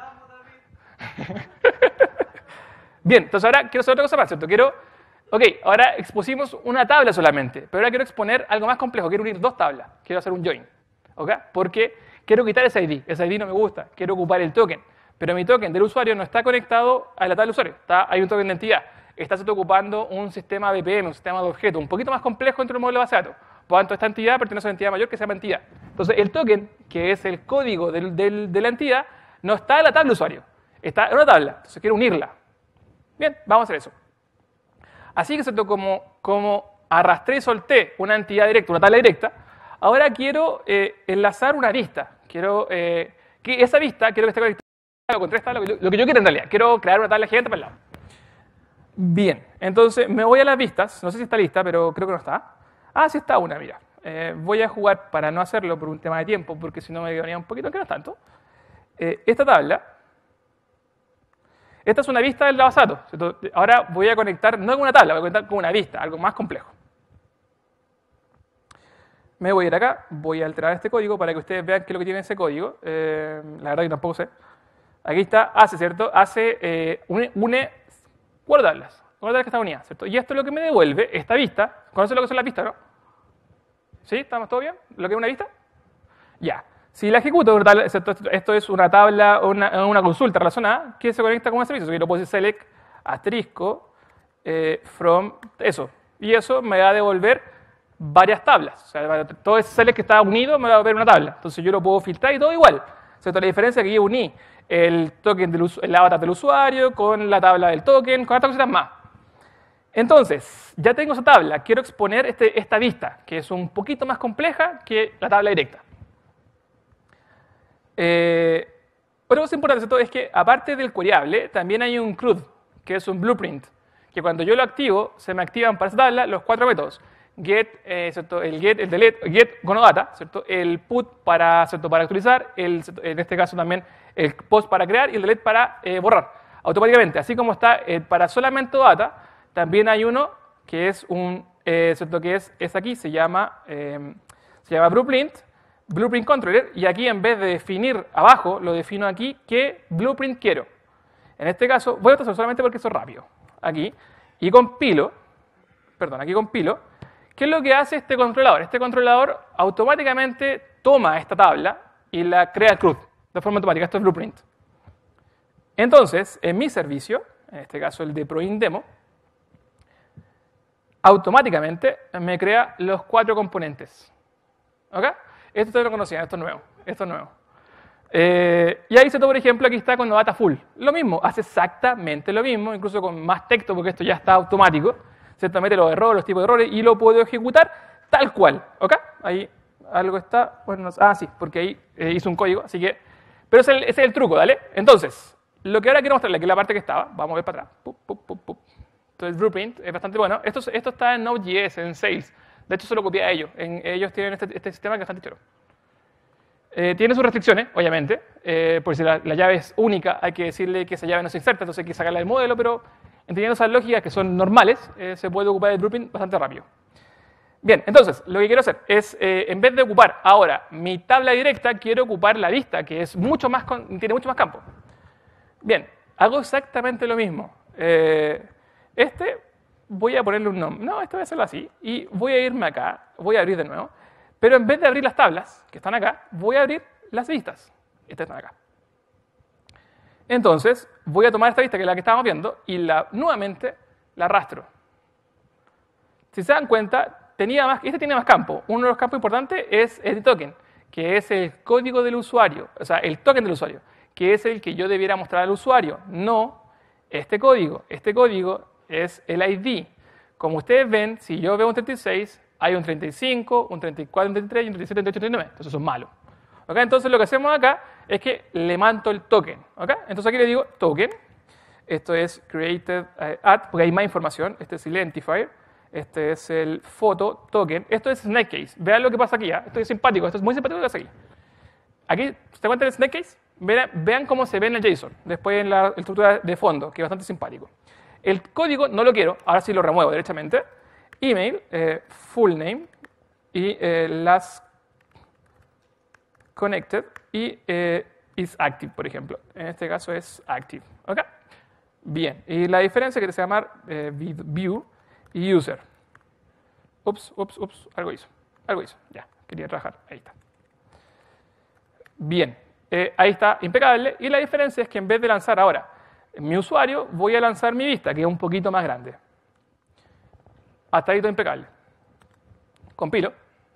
Bien, entonces ahora quiero hacer otra cosa más, ¿cierto? Quiero, ok, ahora expusimos una tabla solamente, pero ahora quiero exponer algo más complejo, quiero unir dos tablas, quiero hacer un join, ¿ok? Porque quiero quitar ese I D, ese I D no me gusta, quiero ocupar el token, pero mi token del usuario no está conectado a la tabla del usuario, está, hay un token de entidad, está ocupando un sistema B P M, un sistema de objetos, un poquito más complejo dentro del modelo de base de datos, por lo tanto esta entidad pertenece a una entidad mayor que se llama entidad. Entonces el token, que es el código del, del, de la entidad, no está en la tabla del usuario, está en una tabla, entonces quiero unirla. Bien, vamos a hacer eso. Así que ¿cierto? Como, como arrastré y solté una entidad directa, una tabla directa, ahora quiero eh, enlazar una vista. Quiero eh, que esa vista quiero que esté conectada con tres tablas, lo que yo quiero en realidad. Quiero crear una tabla gigante para el lado. Bien, entonces me voy a las vistas. No sé si está lista, pero creo que no está. Ah, sí está una, mira. Eh, voy a jugar para no hacerlo por un tema de tiempo, porque si no me quedaría un poquito, que no es tanto. Eh, esta tabla, esta es una vista del base de datos. Ahora voy a conectar, no con una tabla, voy a conectar con una vista, algo más complejo. Me voy a ir acá, voy a alterar este código para que ustedes vean qué es lo que tiene ese código. Eh, la verdad que tampoco sé. Aquí está, hace, ¿cierto? Hace, eh, une, une cuatro tablas. Cuatro tablas que están unidas, ¿cierto? Y esto es lo que me devuelve, esta vista. ¿Conocen lo que son las vistas, no? ¿Sí? ¿Estamos todo bien? ¿Lo que es una vista? Ya. Si la ejecuto, esto es una tabla, una, una consulta relacionada que se conecta con un servicio. Yo lo puedo decir select, asterisco, eh, from, eso. Y eso me va a devolver varias tablas. O sea, todo ese select que está unido me va a devolver una tabla. Entonces yo lo puedo filtrar y todo igual. ¿Cierto? La diferencia es que yo uní el token del el avatar del usuario con la tabla del token, con estas cositas más. Entonces, ya tengo esa tabla. Quiero exponer este, esta vista, que es un poquito más compleja que la tabla directa. Eh, otra cosa importante ¿cierto? Es que aparte del queryable, también hay un C R U D, que es un blueprint, que cuando yo lo activo, se me activan para esa tabla los cuatro métodos. Get, eh, ¿cierto? El get, el delete, get con data, ¿cierto? El put para, ¿cierto? Para actualizar, el, en este caso también el post para crear y el delete para eh, borrar automáticamente. Así como está eh, para solamente data, también hay uno que es un, eh, ¿cierto? Que es, es aquí, se llama, eh, se llama blueprint. Blueprint Controller, y aquí en vez de definir abajo, lo defino aquí, qué blueprint quiero. En este caso, voy a utilizar solamente porque eso es rápido. Aquí, y compilo, perdón, aquí compilo, ¿qué es lo que hace este controlador? Este controlador automáticamente toma esta tabla y la crea C R U D, de forma automática, esto es blueprint. Entonces, en mi servicio, en este caso el de ProInDemo, automáticamente me crea los cuatro componentes. ¿Ok? Esto ustedes lo conocían, esto es nuevo. Esto es nuevo. Eh, y ahí, por ejemplo, aquí está con data full. Lo mismo, hace exactamente lo mismo, incluso con más texto, porque esto ya está automático. ¿Cierto? Mete los errores, los tipos de errores, y lo puedo ejecutar tal cual. ¿Ok? Ahí algo está. Bueno, ah, sí, porque ahí eh, hizo un código, así que. Pero ese es, el, ese es el truco, ¿vale? Entonces, lo que ahora quiero mostrarles, que es la parte que estaba, vamos a ver para atrás. Pup, pup, pup, pup. Entonces, Blueprint es bastante bueno. Esto, esto está en Node.js, en Sales. De hecho, se lo copié a ellos. En, ellos tienen este, este sistema que es bastante choro. Eh, tiene sus restricciones, obviamente. Eh, por si la, la llave es única, hay que decirle que esa llave no se inserta, entonces hay que sacarla del modelo, pero entendiendo esas lógicas que son normales, eh, se puede ocupar el blueprint bastante rápido. Bien, entonces, lo que quiero hacer es, eh, en vez de ocupar ahora mi tabla directa, quiero ocupar la lista, que es mucho más con, tiene mucho más campo. Bien, hago exactamente lo mismo. Eh, este... voy a ponerle un nombre. No, esto voy a hacerlo así. Y voy a irme acá, voy a abrir de nuevo. Pero en vez de abrir las tablas, que están acá, voy a abrir las vistas. Estas están acá. Entonces, voy a tomar esta vista, que es la que estábamos viendo, y la, nuevamente la arrastro. Si se dan cuenta, tenía más, este tiene más campo. Uno de los campos importantes es el token, que es el código del usuario, o sea, el token del usuario, que es el que yo debiera mostrar al usuario, no este código. Este código es el I D. Como ustedes ven, si yo veo un treinta y seis, hay un treinta y cinco, un treinta y cuatro, un treinta y tres y un treinta y siete, treinta y ocho, treinta y nueve. Entonces eso es malo. ¿Okay? Entonces lo que hacemos acá es que le manto el token. ¿Okay? Entonces aquí le digo token. Esto es created uh, at, porque hay más información. Este es identifier. Este es el photo token. Esto es Snake Case. Vean lo que pasa aquí. ¿eh? Esto es simpático. Esto es muy simpático lo que pasa aquí. Aquí, ¿se cuenta el Snake Case? Vean, vean cómo se ve en el JSON. Después en la estructura de fondo, que es bastante simpático. El código no lo quiero. Ahora sí lo remuevo derechamente. Email, eh, full name y eh, last connected y eh, is active, por ejemplo. En este caso es active. ¿Ok? Bien. Y la diferencia es que se llama eh, view y user. Ups, ups, ups. Algo hizo. Algo hizo. Ya. Quería trabajar. Ahí está. Bien. Eh, ahí está. Impecable. Y la diferencia es que en vez de lanzar ahora mi usuario, voy a lanzar mi vista, que es un poquito más grande. Hasta ahí todo impecable. Compilo.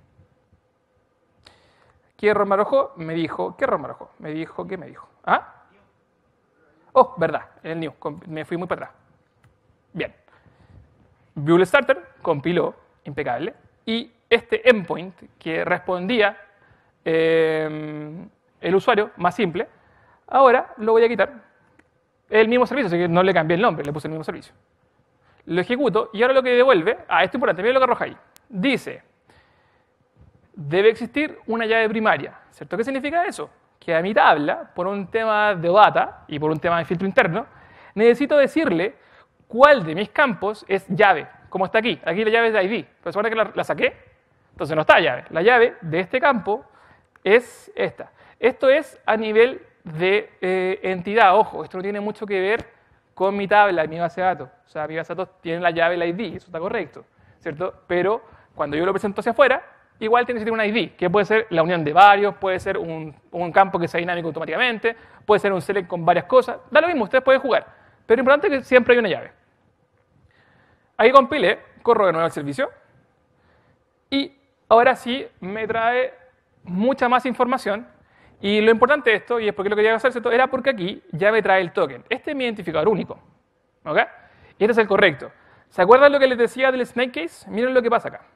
¿Qué error me arrojó? Me dijo, ¿qué error me arrojó? Me dijo, ¿qué me dijo? ¿Ah? Oh, verdad, el new. Me fui muy para atrás. Bien. Vue Starter compiló, impecable. Y este endpoint que respondía eh, el usuario, más simple, ahora lo voy a quitar. El mismo servicio, así que no le cambié el nombre, le puse el mismo servicio. Lo ejecuto y ahora lo que devuelve, ah, esto es importante, miren lo que arroja ahí. Dice, debe existir una llave primaria. ¿Cierto? ¿Qué significa eso? Que a mi tabla, por un tema de data y por un tema de filtro interno, necesito decirle cuál de mis campos es llave, como está aquí. Aquí la llave es de I D, pero se acuerda que la, la saqué, entonces no está llave. La llave de este campo es esta. Esto es a nivel de eh, entidad. Ojo, esto no tiene mucho que ver con mi tabla, mi base de datos. O sea, mi base de datos tiene la llave, el I D, eso está correcto, ¿cierto? Pero cuando yo lo presento hacia afuera, igual tiene que ser un I D, que puede ser la unión de varios, puede ser un, un campo que sea dinámico automáticamente, puede ser un select con varias cosas. Da lo mismo, ustedes pueden jugar. Pero lo importante es que siempre hay una llave. Ahí compilé, corro de nuevo al servicio. Y ahora sí me trae mucha más información. Y lo importante de esto, y es porque lo que quería hacer, ¿cierto? Era porque aquí ya me trae el token. Este es mi identificador único. ¿Ok? Y este es el correcto. ¿Se acuerdan lo que les decía del Snake Case? Miren lo que pasa acá.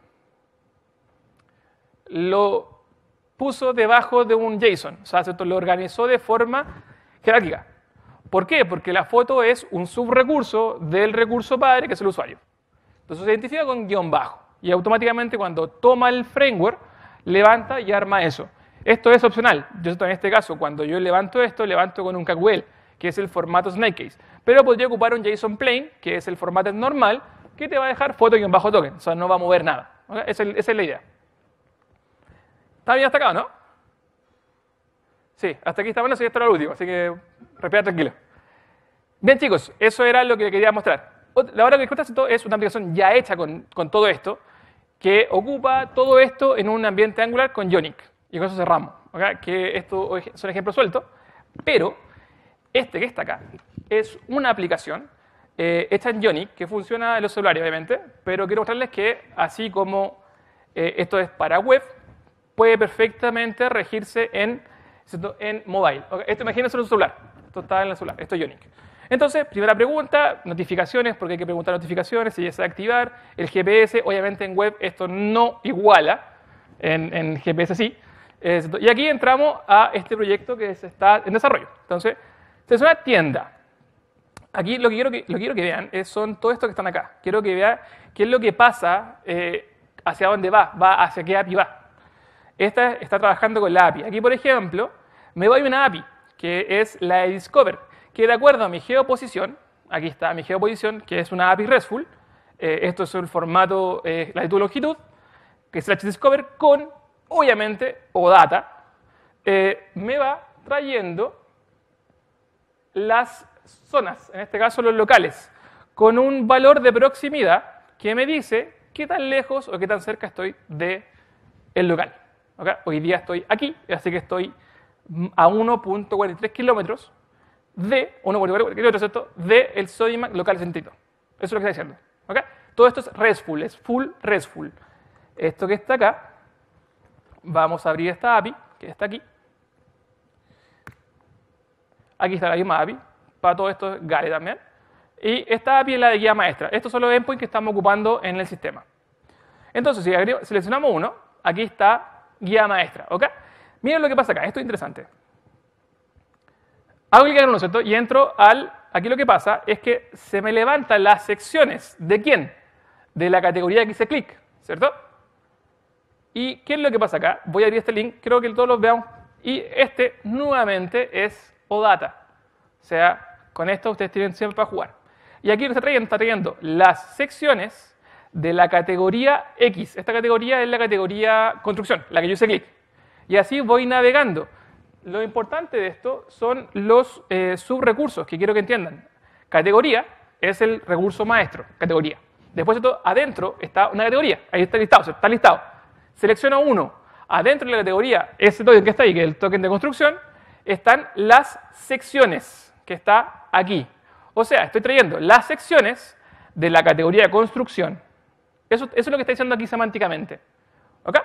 Lo puso debajo de un JSON, o sea, ¿cierto? Lo organizó de forma jerárquica. ¿Por qué? Porque la foto es un subrecurso del recurso padre, que es el usuario. Entonces se identifica con guión bajo y automáticamente cuando toma el framework, levanta y arma eso. Esto es opcional. Yo en este caso, cuando yo levanto esto, levanto con un C A C U L, que es el formato Snake Case. Pero podría ocupar un JSON plain, que es el formato normal, que te va a dejar foto-token, o sea, no va a mover nada. ¿Okay? Esa es, esa es la idea. ¿Está bien hasta acá o no? Sí, hasta aquí está bueno, sí, esto era lo último, así que respira tranquilo. Bien, chicos, eso era lo que quería mostrar. La hora que escuchas esto es una aplicación ya hecha con, con todo esto, que ocupa todo esto en un ambiente Angular con Ionic. Y con eso cerramos, ¿okay? Que esto son ejemplos sueltos, pero este que está acá es una aplicación eh, hecha en Ionic, que funciona en los celulares, obviamente, pero quiero mostrarles que así como eh, esto es para web, puede perfectamente regirse en, en mobile. ¿Okay? Esto imagínense en un celular. Esto está en el celular. Esto es Ionic. Entonces, primera pregunta, notificaciones, porque hay que preguntar notificaciones, si ya se va a activar. El G P S, obviamente en web esto no iguala, en, en G P S sí. Eh, y aquí entramos a este proyecto que se está en desarrollo. Entonces, es una tienda. Aquí lo que quiero que, lo que, quiero que vean es, son todo esto que están acá. Quiero que vean qué es lo que pasa, eh, hacia dónde va, va hacia qué A P I va. Esta está trabajando con la A P I. Aquí, por ejemplo, me voy a una A P I, que es la de Discover, que de acuerdo a mi geoposición, aquí está mi geoposición, que es una A P I RESTful, eh, esto es el formato eh, latitud-longitud, que es el Discover con, obviamente, OData, eh, me va trayendo las zonas, en este caso los locales, con un valor de proximidad que me dice qué tan lejos o qué tan cerca estoy del local. ¿Okay? Hoy día estoy aquí, así que estoy a uno punto cuarenta y tres kilómetros de uno punto cuarenta y tres kilómetros del Sodimac local centrito. Eso es lo que está diciendo. ¿Okay? Todo esto es RESTful, es full RESTful. Esto que está acá, vamos a abrir esta A P I, que está aquí. Aquí está la misma A P I, para todo esto es Gale también. Y esta A P I es la de guía maestra. Estos son los endpoints que estamos ocupando en el sistema. Entonces, si seleccionamos uno, aquí está guía maestra, ¿ok? Miren lo que pasa acá, esto es interesante. Hago clic en uno, ¿cierto? Y entro al... Aquí lo que pasa es que se me levantan las secciones. ¿De quién? de la categoría que hice clic, ¿cierto? ¿Y qué es lo que pasa acá? Voy a abrir este link, creo que todos lo veamos. Y este nuevamente es OData. O sea, con esto ustedes tienen siempre para jugar. Y aquí lo está trayendo, está trayendo las secciones de la categoría X. Esta categoría es la categoría construcción, la que yo hice clic. Y así voy navegando. Lo importante de esto son los eh, subrecursos que quiero que entiendan. Categoría es el recurso maestro, categoría. Después de todo, adentro está una categoría. Ahí está listado, está listado. Selecciono uno. Adentro de la categoría, ese token que está ahí, que es el token de construcción, están las secciones, que está aquí. O sea, estoy trayendo las secciones de la categoría de construcción. Eso, eso es lo que está diciendo aquí semánticamente. ¿Ok?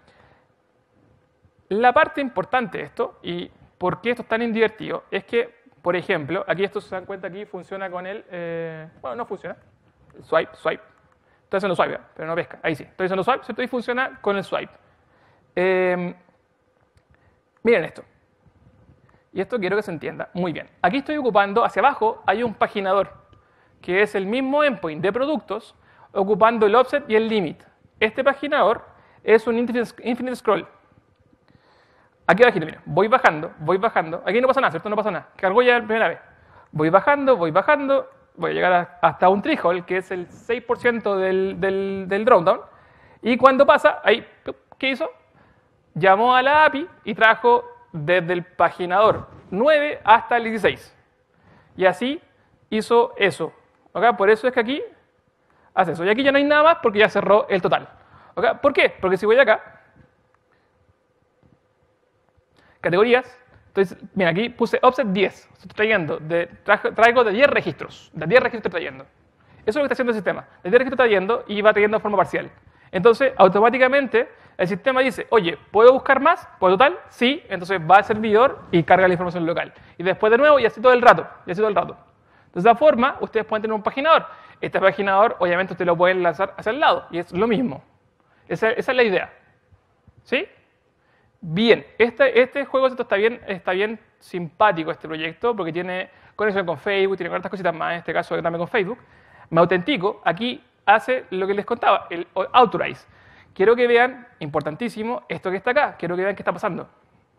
La parte importante de esto, y por qué esto es tan divertido, es que, por ejemplo, aquí esto se dan cuenta, aquí funciona con el... Eh, bueno, no funciona. El swipe, swipe. Estoy haciendo swipe, pero no pesca. Ahí sí. Estoy haciendo swipe, ¿cierto? Y funciona con el swipe. Eh, miren esto. Y esto quiero que se entienda muy bien. Aquí estoy ocupando, hacia abajo hay un paginador, que es el mismo endpoint de productos, ocupando el offset y el limit. Este paginador es un infinite, infinite scroll. Aquí abajito, miren, voy bajando, voy bajando. Aquí no pasa nada, ¿cierto? No pasa nada. Cargó ya la primera vez. Voy bajando, voy bajando, voy a llegar a, hasta un threshold, que es el seis por ciento del, del, del drawdown. Y cuando pasa, ahí, ¿qué hizo? Llamó a la A P I y trajo desde el paginador nueve hasta el dieciséis. Y así hizo eso. ¿Okay? Por eso es que aquí hace eso. Y aquí ya no hay nada más porque ya cerró el total. ¿Okay? ¿Por qué? Porque si voy acá, categorías, entonces, mira, aquí puse offset diez. Estoy trayendo, de, traigo de diez registros. De diez registros estoy trayendo. Eso es lo que está haciendo el sistema. De diez registros está trayendo y va trayendo de forma parcial. Entonces, automáticamente, el sistema dice, oye, ¿puedo buscar más? ¿Por total? Sí. Entonces va al servidor y carga la información local. Y después de nuevo, y así todo el rato. Y así todo el rato. De esa forma, ustedes pueden tener un paginador. Este paginador, obviamente, ustedes lo pueden lanzar hacia el lado. Y es lo mismo. Esa, esa es la idea. ¿Sí? Bien. Este, este juego está bien, está bien simpático, este proyecto, porque tiene conexión con Facebook, tiene otras cositas más, en este caso también con Facebook. Me autentico. Aquí hace lo que les contaba, el authorize. Quiero que vean, importantísimo, esto que está acá. Quiero que vean qué está pasando.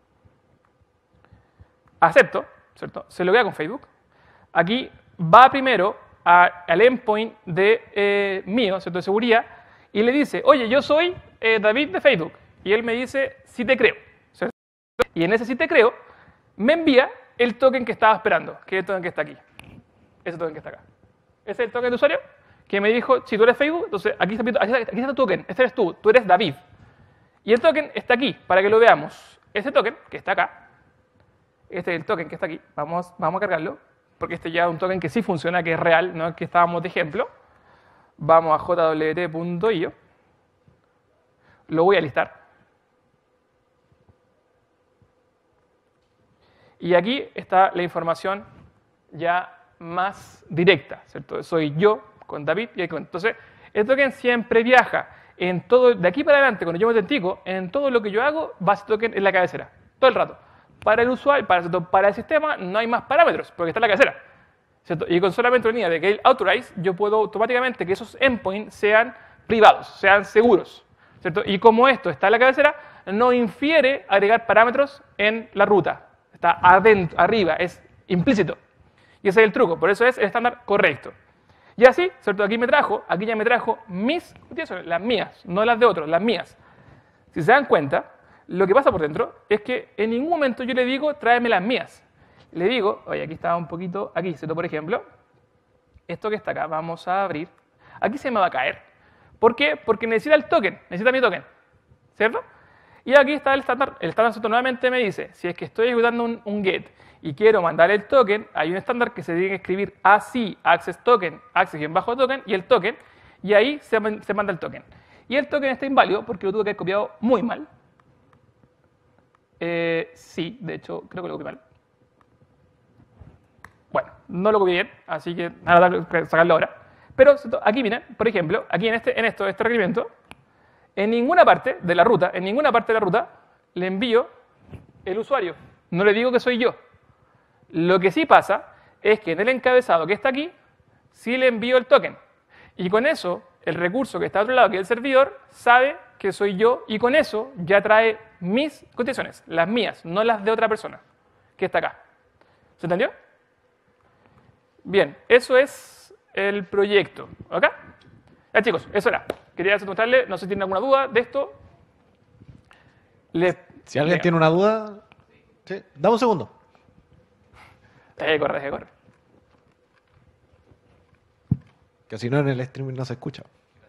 Acepto, ¿cierto? Se loguea con Facebook. Aquí va primero a, al endpoint de eh, mío, ¿cierto? De seguridad, y le dice, oye, yo soy eh, David de Facebook. Y él me dice, sí te creo, ¿cierto? Y en ese sí te creo, me envía el token que estaba esperando, que es el token que está aquí. Ese token que está acá. Ese es el token de usuario que me dijo, si tú eres Facebook, entonces aquí está, aquí está tu token, este eres tú, tú eres David. Y el token está aquí, para que lo veamos. Ese token, que está acá, este es el token que está aquí, vamos, vamos a cargarlo, porque este ya es un token que sí funciona, que es real, no es que estábamos de ejemplo. Vamos a j w t punto i o, lo voy a listar. Y aquí está la información ya más directa, ¿cierto? Soy yo con David y con... Entonces, el token siempre viaja en todo, de aquí para adelante, cuando yo me autentico, en todo lo que yo hago, va ese token en la cabecera, todo el rato. Para el usuario, para, para el sistema, no hay más parámetros, porque está en la cabecera, ¿cierto? Y con solamente una línea de Gale Authorize, yo puedo automáticamente que esos endpoints sean privados, sean seguros, ¿cierto? Y como esto está en la cabecera, no infiere agregar parámetros en la ruta. Está adentro, arriba, es implícito. Y ese es el truco, por eso es el estándar correcto. Y así, ¿cierto? Aquí me trajo, aquí ya me trajo mis, las mías, no las de otros, las mías. Si se dan cuenta, lo que pasa por dentro es que en ningún momento yo le digo, tráeme las mías. Le digo, oye, aquí está un poquito, aquí, ¿cierto? Por ejemplo, esto que está acá, vamos a abrir. Aquí se me va a caer. ¿Por qué? Porque necesita el token, necesita mi token, ¿cierto? Y aquí está el estándar, el estándar ¿cierto? Nuevamente me dice, si es que estoy ejecutando un, un get y quiero mandar el token, hay un estándar que se tiene que escribir así, access token, access bien bajo token, y el token, y ahí se, se manda el token. Y el token está inválido porque lo tuve que haber copiado muy mal. Eh, sí, de hecho, creo que lo copié mal. Bueno, no lo copié bien, así que nada, sacarlo ahora. Pero aquí, miren, por ejemplo, aquí en, este, en esto, este requerimiento, en ninguna parte de la ruta, en ninguna parte de la ruta, le envío el usuario. No le digo que soy yo. Lo que sí pasa es que en el encabezado que está aquí, sí le envío el token. Y con eso, el recurso que está a otro lado, que es el servidor, sabe que soy yo y con eso ya trae mis cotizaciones, las mías, no las de otra persona que está acá. ¿Se entendió? Bien, eso es el proyecto. ¿Ok? Ya chicos, eso era. Quería mostrarle, no sé si tienen alguna duda de esto. Les... Si alguien Venga. tiene una duda, sí. Dame un segundo. Deje de correr, deje de correr. Que si no en el streaming no se escucha.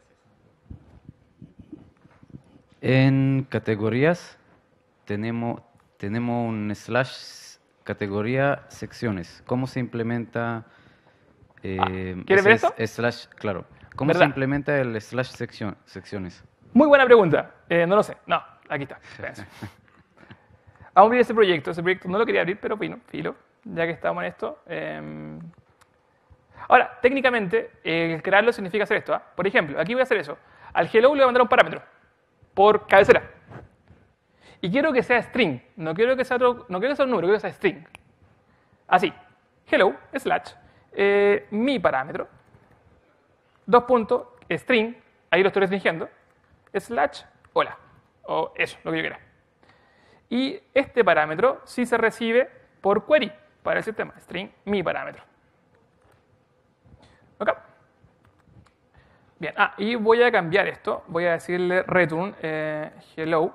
En categorías tenemos, tenemos un slash categoría secciones. ¿Cómo se implementa eh, ¿quieres ver ese esto? slash? Claro. ¿Cómo ¿Verdad? se implementa el slash sección, secciones? Muy buena pregunta. Eh, no lo sé. No, aquí está. Espérense. Vamos a abrir ese proyecto. Ese proyecto no lo quería abrir, pero fino, filo, ya que estamos en esto. Eh... Ahora, técnicamente, eh, crearlo significa hacer esto. ¿eh? Por ejemplo, aquí voy a hacer eso. Al hello le voy a mandar un parámetro por cabecera. Y quiero que sea string. No quiero que sea otro, no quiero que sea un número, quiero que sea string. Así. Hello, slash, eh, mi parámetro, dos puntos, string, ahí lo estoy restringiendo, slash, hola. O eso, lo que yo quiera. Y este parámetro sí se recibe por query para el sistema. String, mi parámetro. ¿Ok? Bien, ah, y voy a cambiar esto. Voy a decirle return eh, hello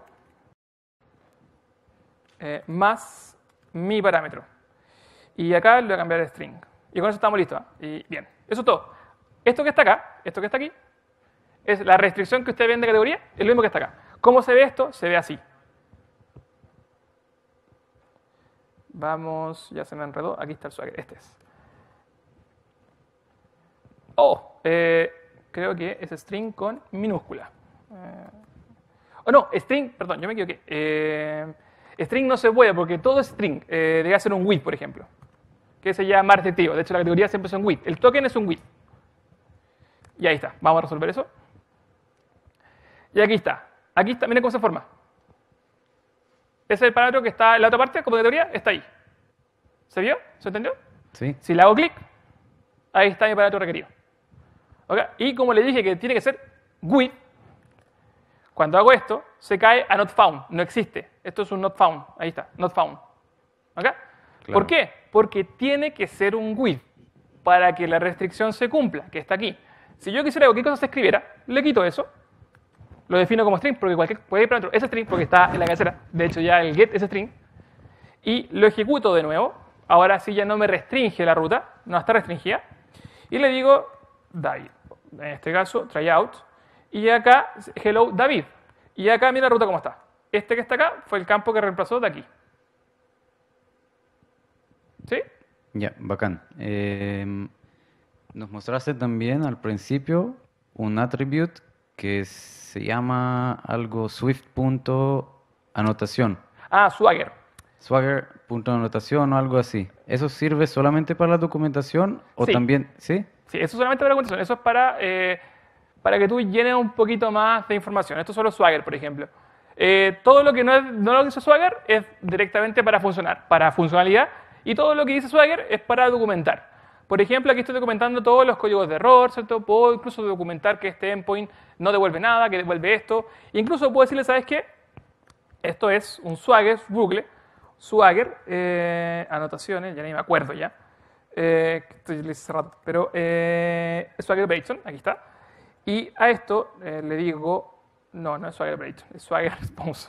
eh, más mi parámetro. Y acá le voy a cambiar el string. Y con eso estamos listos. ¿eh? Y bien, eso es todo. Esto que está acá, esto que está aquí, es la restricción que ustedes ven de categoría, es lo mismo que está acá. ¿Cómo se ve esto? Se ve así. Vamos, ya se me enredó. Aquí está el swagger, este es. Oh, eh, creo que es string con minúscula. Eh, oh, no, string, perdón, yo me equivoqué. Eh, string no se puede porque todo es string. Eh, debe ser un with, por ejemplo. Que se llama más restrictivo. De hecho, la categoría siempre es un with. El token es un with. Y ahí está. Vamos a resolver eso. Y aquí está. Aquí está. Miren cómo se forma. Ese es el parámetro que está en la otra parte, como categoría, está ahí. ¿Se vio? ¿Se entendió? Sí. Si le hago clic, ahí está mi parámetro requerido. ¿Okay? Y como le dije que tiene que ser with, cuando hago esto, se cae a not found. No existe. Esto es un not found. Ahí está, not found. ¿Okay? Claro. ¿Por qué? Porque tiene que ser un with para que la restricción se cumpla, que está aquí. Si yo quisiera que cualquier cosa se escribiera, le quito eso. Lo defino como string, porque cualquier, cualquier parámetro es string, porque está en la cabecera. De hecho, ya el get es string. Y lo ejecuto de nuevo. Ahora sí ya no me restringe la ruta, no está restringida. Y le digo David. En este caso, tryout. Y acá, hello David. Y acá mira la ruta cómo está. Este que está acá fue el campo que reemplazó de aquí. ¿Sí? Ya, bacán. Eh, nos mostraste también al principio un attribute que se llama algo swift.anotación. Ah, Swagger. Swagger.anotación o algo así. ¿Eso sirve solamente para la documentación o Sí. también, sí? Sí, eso solamente para la documentación. Eso es para, eh, para que tú llenes un poquito más de información. Esto es solo Swagger, por ejemplo. Eh, todo lo que no, es, no lo dice Swagger es directamente para funcionar, para funcionalidad. Y todo lo que dice Swagger es para documentar. Por ejemplo, aquí estoy documentando todos los códigos de error, ¿cierto? Puedo incluso documentar que este endpoint no devuelve nada, que devuelve esto. Incluso puedo decirle, ¿sabes qué? Esto es un Swagger, Google, Swagger, eh, anotaciones, ya ni me acuerdo ya. Eh, estoy lo hice hace rato, pero eh, Swagger Operation, aquí está. Y a esto eh, le digo, no, no es Swagger Operation, es Swagger Response.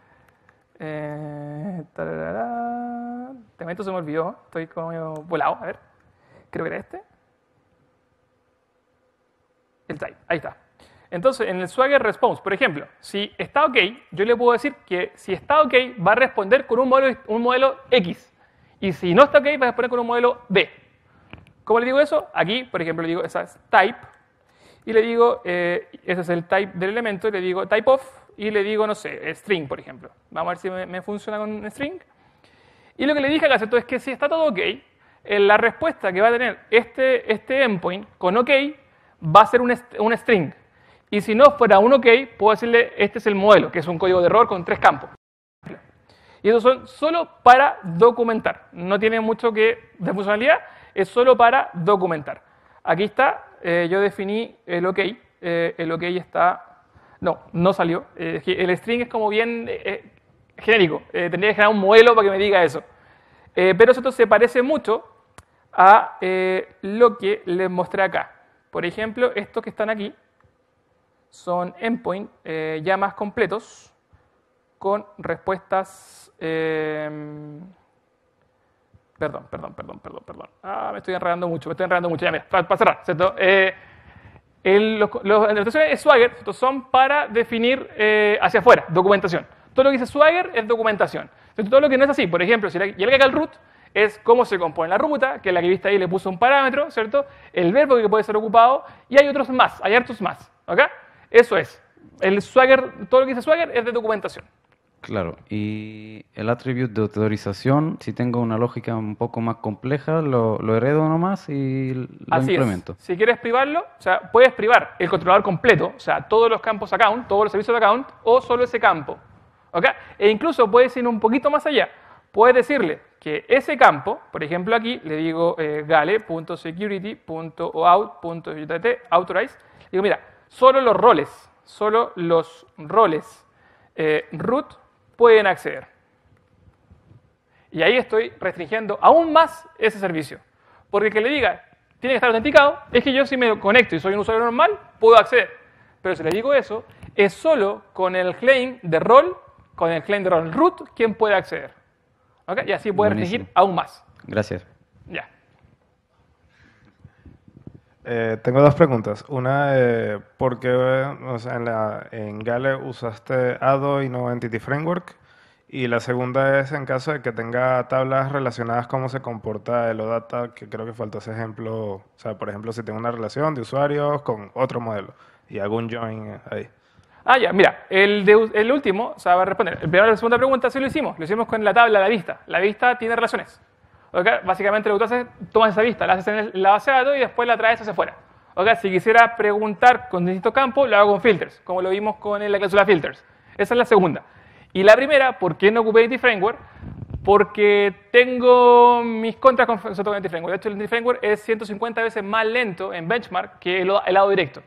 Eh, tararara, de momento se me olvidó, estoy como medio volado, a ver, creo que era este. El type, ahí está. Entonces, en el Swagger Response, por ejemplo, si está OK, yo le puedo decir que si está OK, va a responder con un modelo, un modelo X. Y si no está OK, va a responder con un modelo B. ¿Cómo le digo eso? Aquí, por ejemplo, le digo, esa es type. Y le digo, eh, ese es el type del elemento, y le digo type of, y le digo, no sé, string, por ejemplo. Vamos a ver si me, me funciona con un string. Y lo que le dije acá, ¿cierto? Es que si está todo OK, eh, la respuesta que va a tener este, este endpoint con OK va a ser un, un string. Y si no fuera un OK, puedo decirle, este es el modelo, que es un código de error con tres campos. Y esos son solo para documentar. No tiene mucho que de funcionalidad, es solo para documentar. Aquí está, eh, yo definí el OK eh, el OK está... No, no salió. Eh, el string es como bien eh, genérico. Eh, tendría que generar un modelo para que me diga eso. Eh, pero eso se parece mucho a eh, lo que les mostré acá. Por ejemplo, estos que están aquí son endpoint eh, ya más completos con respuestas... Eh, perdón, perdón, perdón, perdón, perdón. Ah, me estoy enredando mucho, me estoy enredando mucho. Ya, mira, para, para cerrar, ¿cierto? Eh, el, los, los, las notaciones Swagger ¿cierto? Son para definir eh, hacia afuera, documentación. Todo lo que dice Swagger es documentación. Entonces, todo lo que no es así, por ejemplo, si la, y el que acá el root es cómo se compone la ruta, que la que viste ahí le puso un parámetro, ¿cierto? El verbo que puede ser ocupado, y hay otros más, hay hartos más, ¿ok? Eso es. El Swagger, todo lo que dice Swagger es de documentación. Claro, y el attribute de autorización, si tengo una lógica un poco más compleja, lo, lo heredo nomás y lo Así implemento. Es. Si quieres privarlo, o sea, puedes privar el controlador completo, o sea, todos los campos account, todos los servicios de account, o solo ese campo, ¿ok? E incluso puedes ir un poquito más allá. Puedes decirle que ese campo, por ejemplo aquí, le digo eh, gale.security.oauth.utt, authorize, digo, mira, solo los roles, solo los roles eh, root pueden acceder. Y ahí estoy restringiendo aún más ese servicio. Porque que le diga, tiene que estar autenticado, es que yo si me conecto y soy un usuario normal, puedo acceder. Pero si le digo eso, es solo con el claim de rol, con el claim de rol root, quien puede acceder. ¿Okay? Y así puede Buenísimo. restringir aún más. Gracias. Ya. Eh, tengo dos preguntas. Una, eh, ¿por qué o sea, en, la, en Gale usaste A D O y no Entity Framework? Y la segunda es en caso de que tenga tablas relacionadas, cómo se comporta el O Data, que creo que faltó ese ejemplo. O sea, por ejemplo, si tengo una relación de usuarios con otro modelo y hago un join ahí. Ah, ya, mira, el, de, el último, o sea, va a responder. El primero, la segunda pregunta sí lo hicimos. Lo hicimos con la tabla, la vista. La vista tiene relaciones. ¿Okay? Básicamente lo que tú haces, tomas esa vista, la haces en la base de datos y después la traes hacia afuera. ¿Okay? Si quisiera preguntar con distintos campos, lo hago con filters, como lo vimos con la cláusula filters. Esa es la segunda. Y la primera, ¿por qué no ocupé Entity Framework? Porque tengo mis contras con Entity Framework. De hecho, el Entity Framework es ciento cincuenta veces más lento en benchmark que el, el lado directo.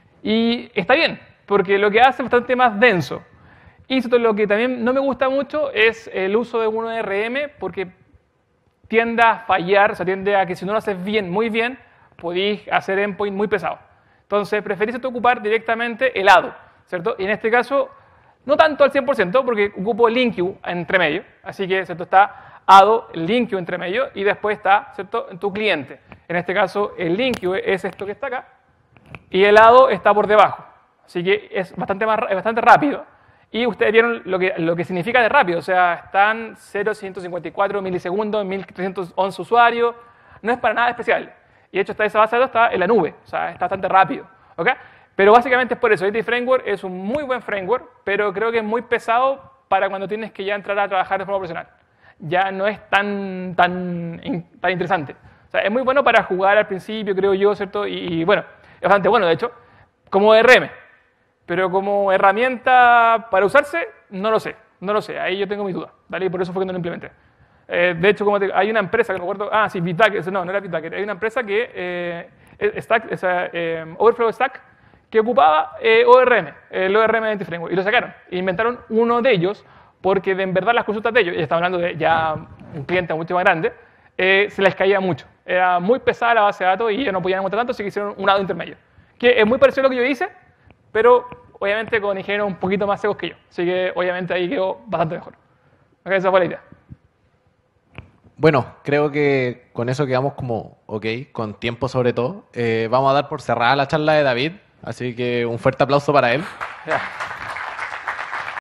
Y está bien, porque lo que hace es bastante más denso. Y lo que también no me gusta mucho es el uso de uno R M, porque tiende a fallar, o sea, tiende a que si no lo haces bien, muy bien, podéis hacer endpoint muy pesado. Entonces, preferís ocupar directamente el A D O, ¿cierto? Y en este caso, no tanto al cien por ciento, porque ocupo LinkU entre medio. Así que, ¿cierto? Está A D O, LinkU entre medio, y después está, ¿cierto? En tu cliente. En este caso, el LinkU es esto que está acá, y el A D O está por debajo. Así que es bastante, más, es bastante rápido. Y ustedes vieron lo que, lo que significa de rápido, o sea, están cero coma ciento cincuenta y cuatro milisegundos, mil trescientos once usuarios, no es para nada especial. Y de hecho, esta, esa base de datos está en la nube, o sea, está bastante rápido. ¿Okay? Pero básicamente es por eso, Entity Framework es un muy buen framework, pero creo que es muy pesado para cuando tienes que ya entrar a trabajar de forma profesional. Ya no es tan, tan, tan interesante. O sea, es muy bueno para jugar al principio, creo yo, ¿cierto? Y, y bueno, es bastante bueno, de hecho, como R M. Pero como herramienta para usarse, no lo sé, no lo sé, ahí yo tengo mis dudas, ¿vale? Y por eso fue que no lo implementé. Eh, de hecho, como te, hay una empresa, que no recuerdo, ah, sí, Bitbucket, no, no era Bitbucket, hay una empresa que, eh, Stack, esa, eh, Overflow Stack, que ocupaba eh, O R M, el O R M de Entity Framework, y lo sacaron, e inventaron uno de ellos, porque de en verdad las consultas de ellos, y estamos hablando de ya un cliente mucho más grande, eh, se les caía mucho, era muy pesada la base de datos y ellos no podían montar tanto, así que hicieron un lado intermedio, que es muy parecido a lo que yo hice, pero obviamente con ingenieros un poquito más secos que yo. Así que obviamente ahí quedó bastante mejor. Okay, esa fue la idea. Bueno, creo que con eso quedamos como ok, con tiempo sobre todo. Eh, vamos a dar por cerrada la charla de David, así que un fuerte aplauso para él. Ya.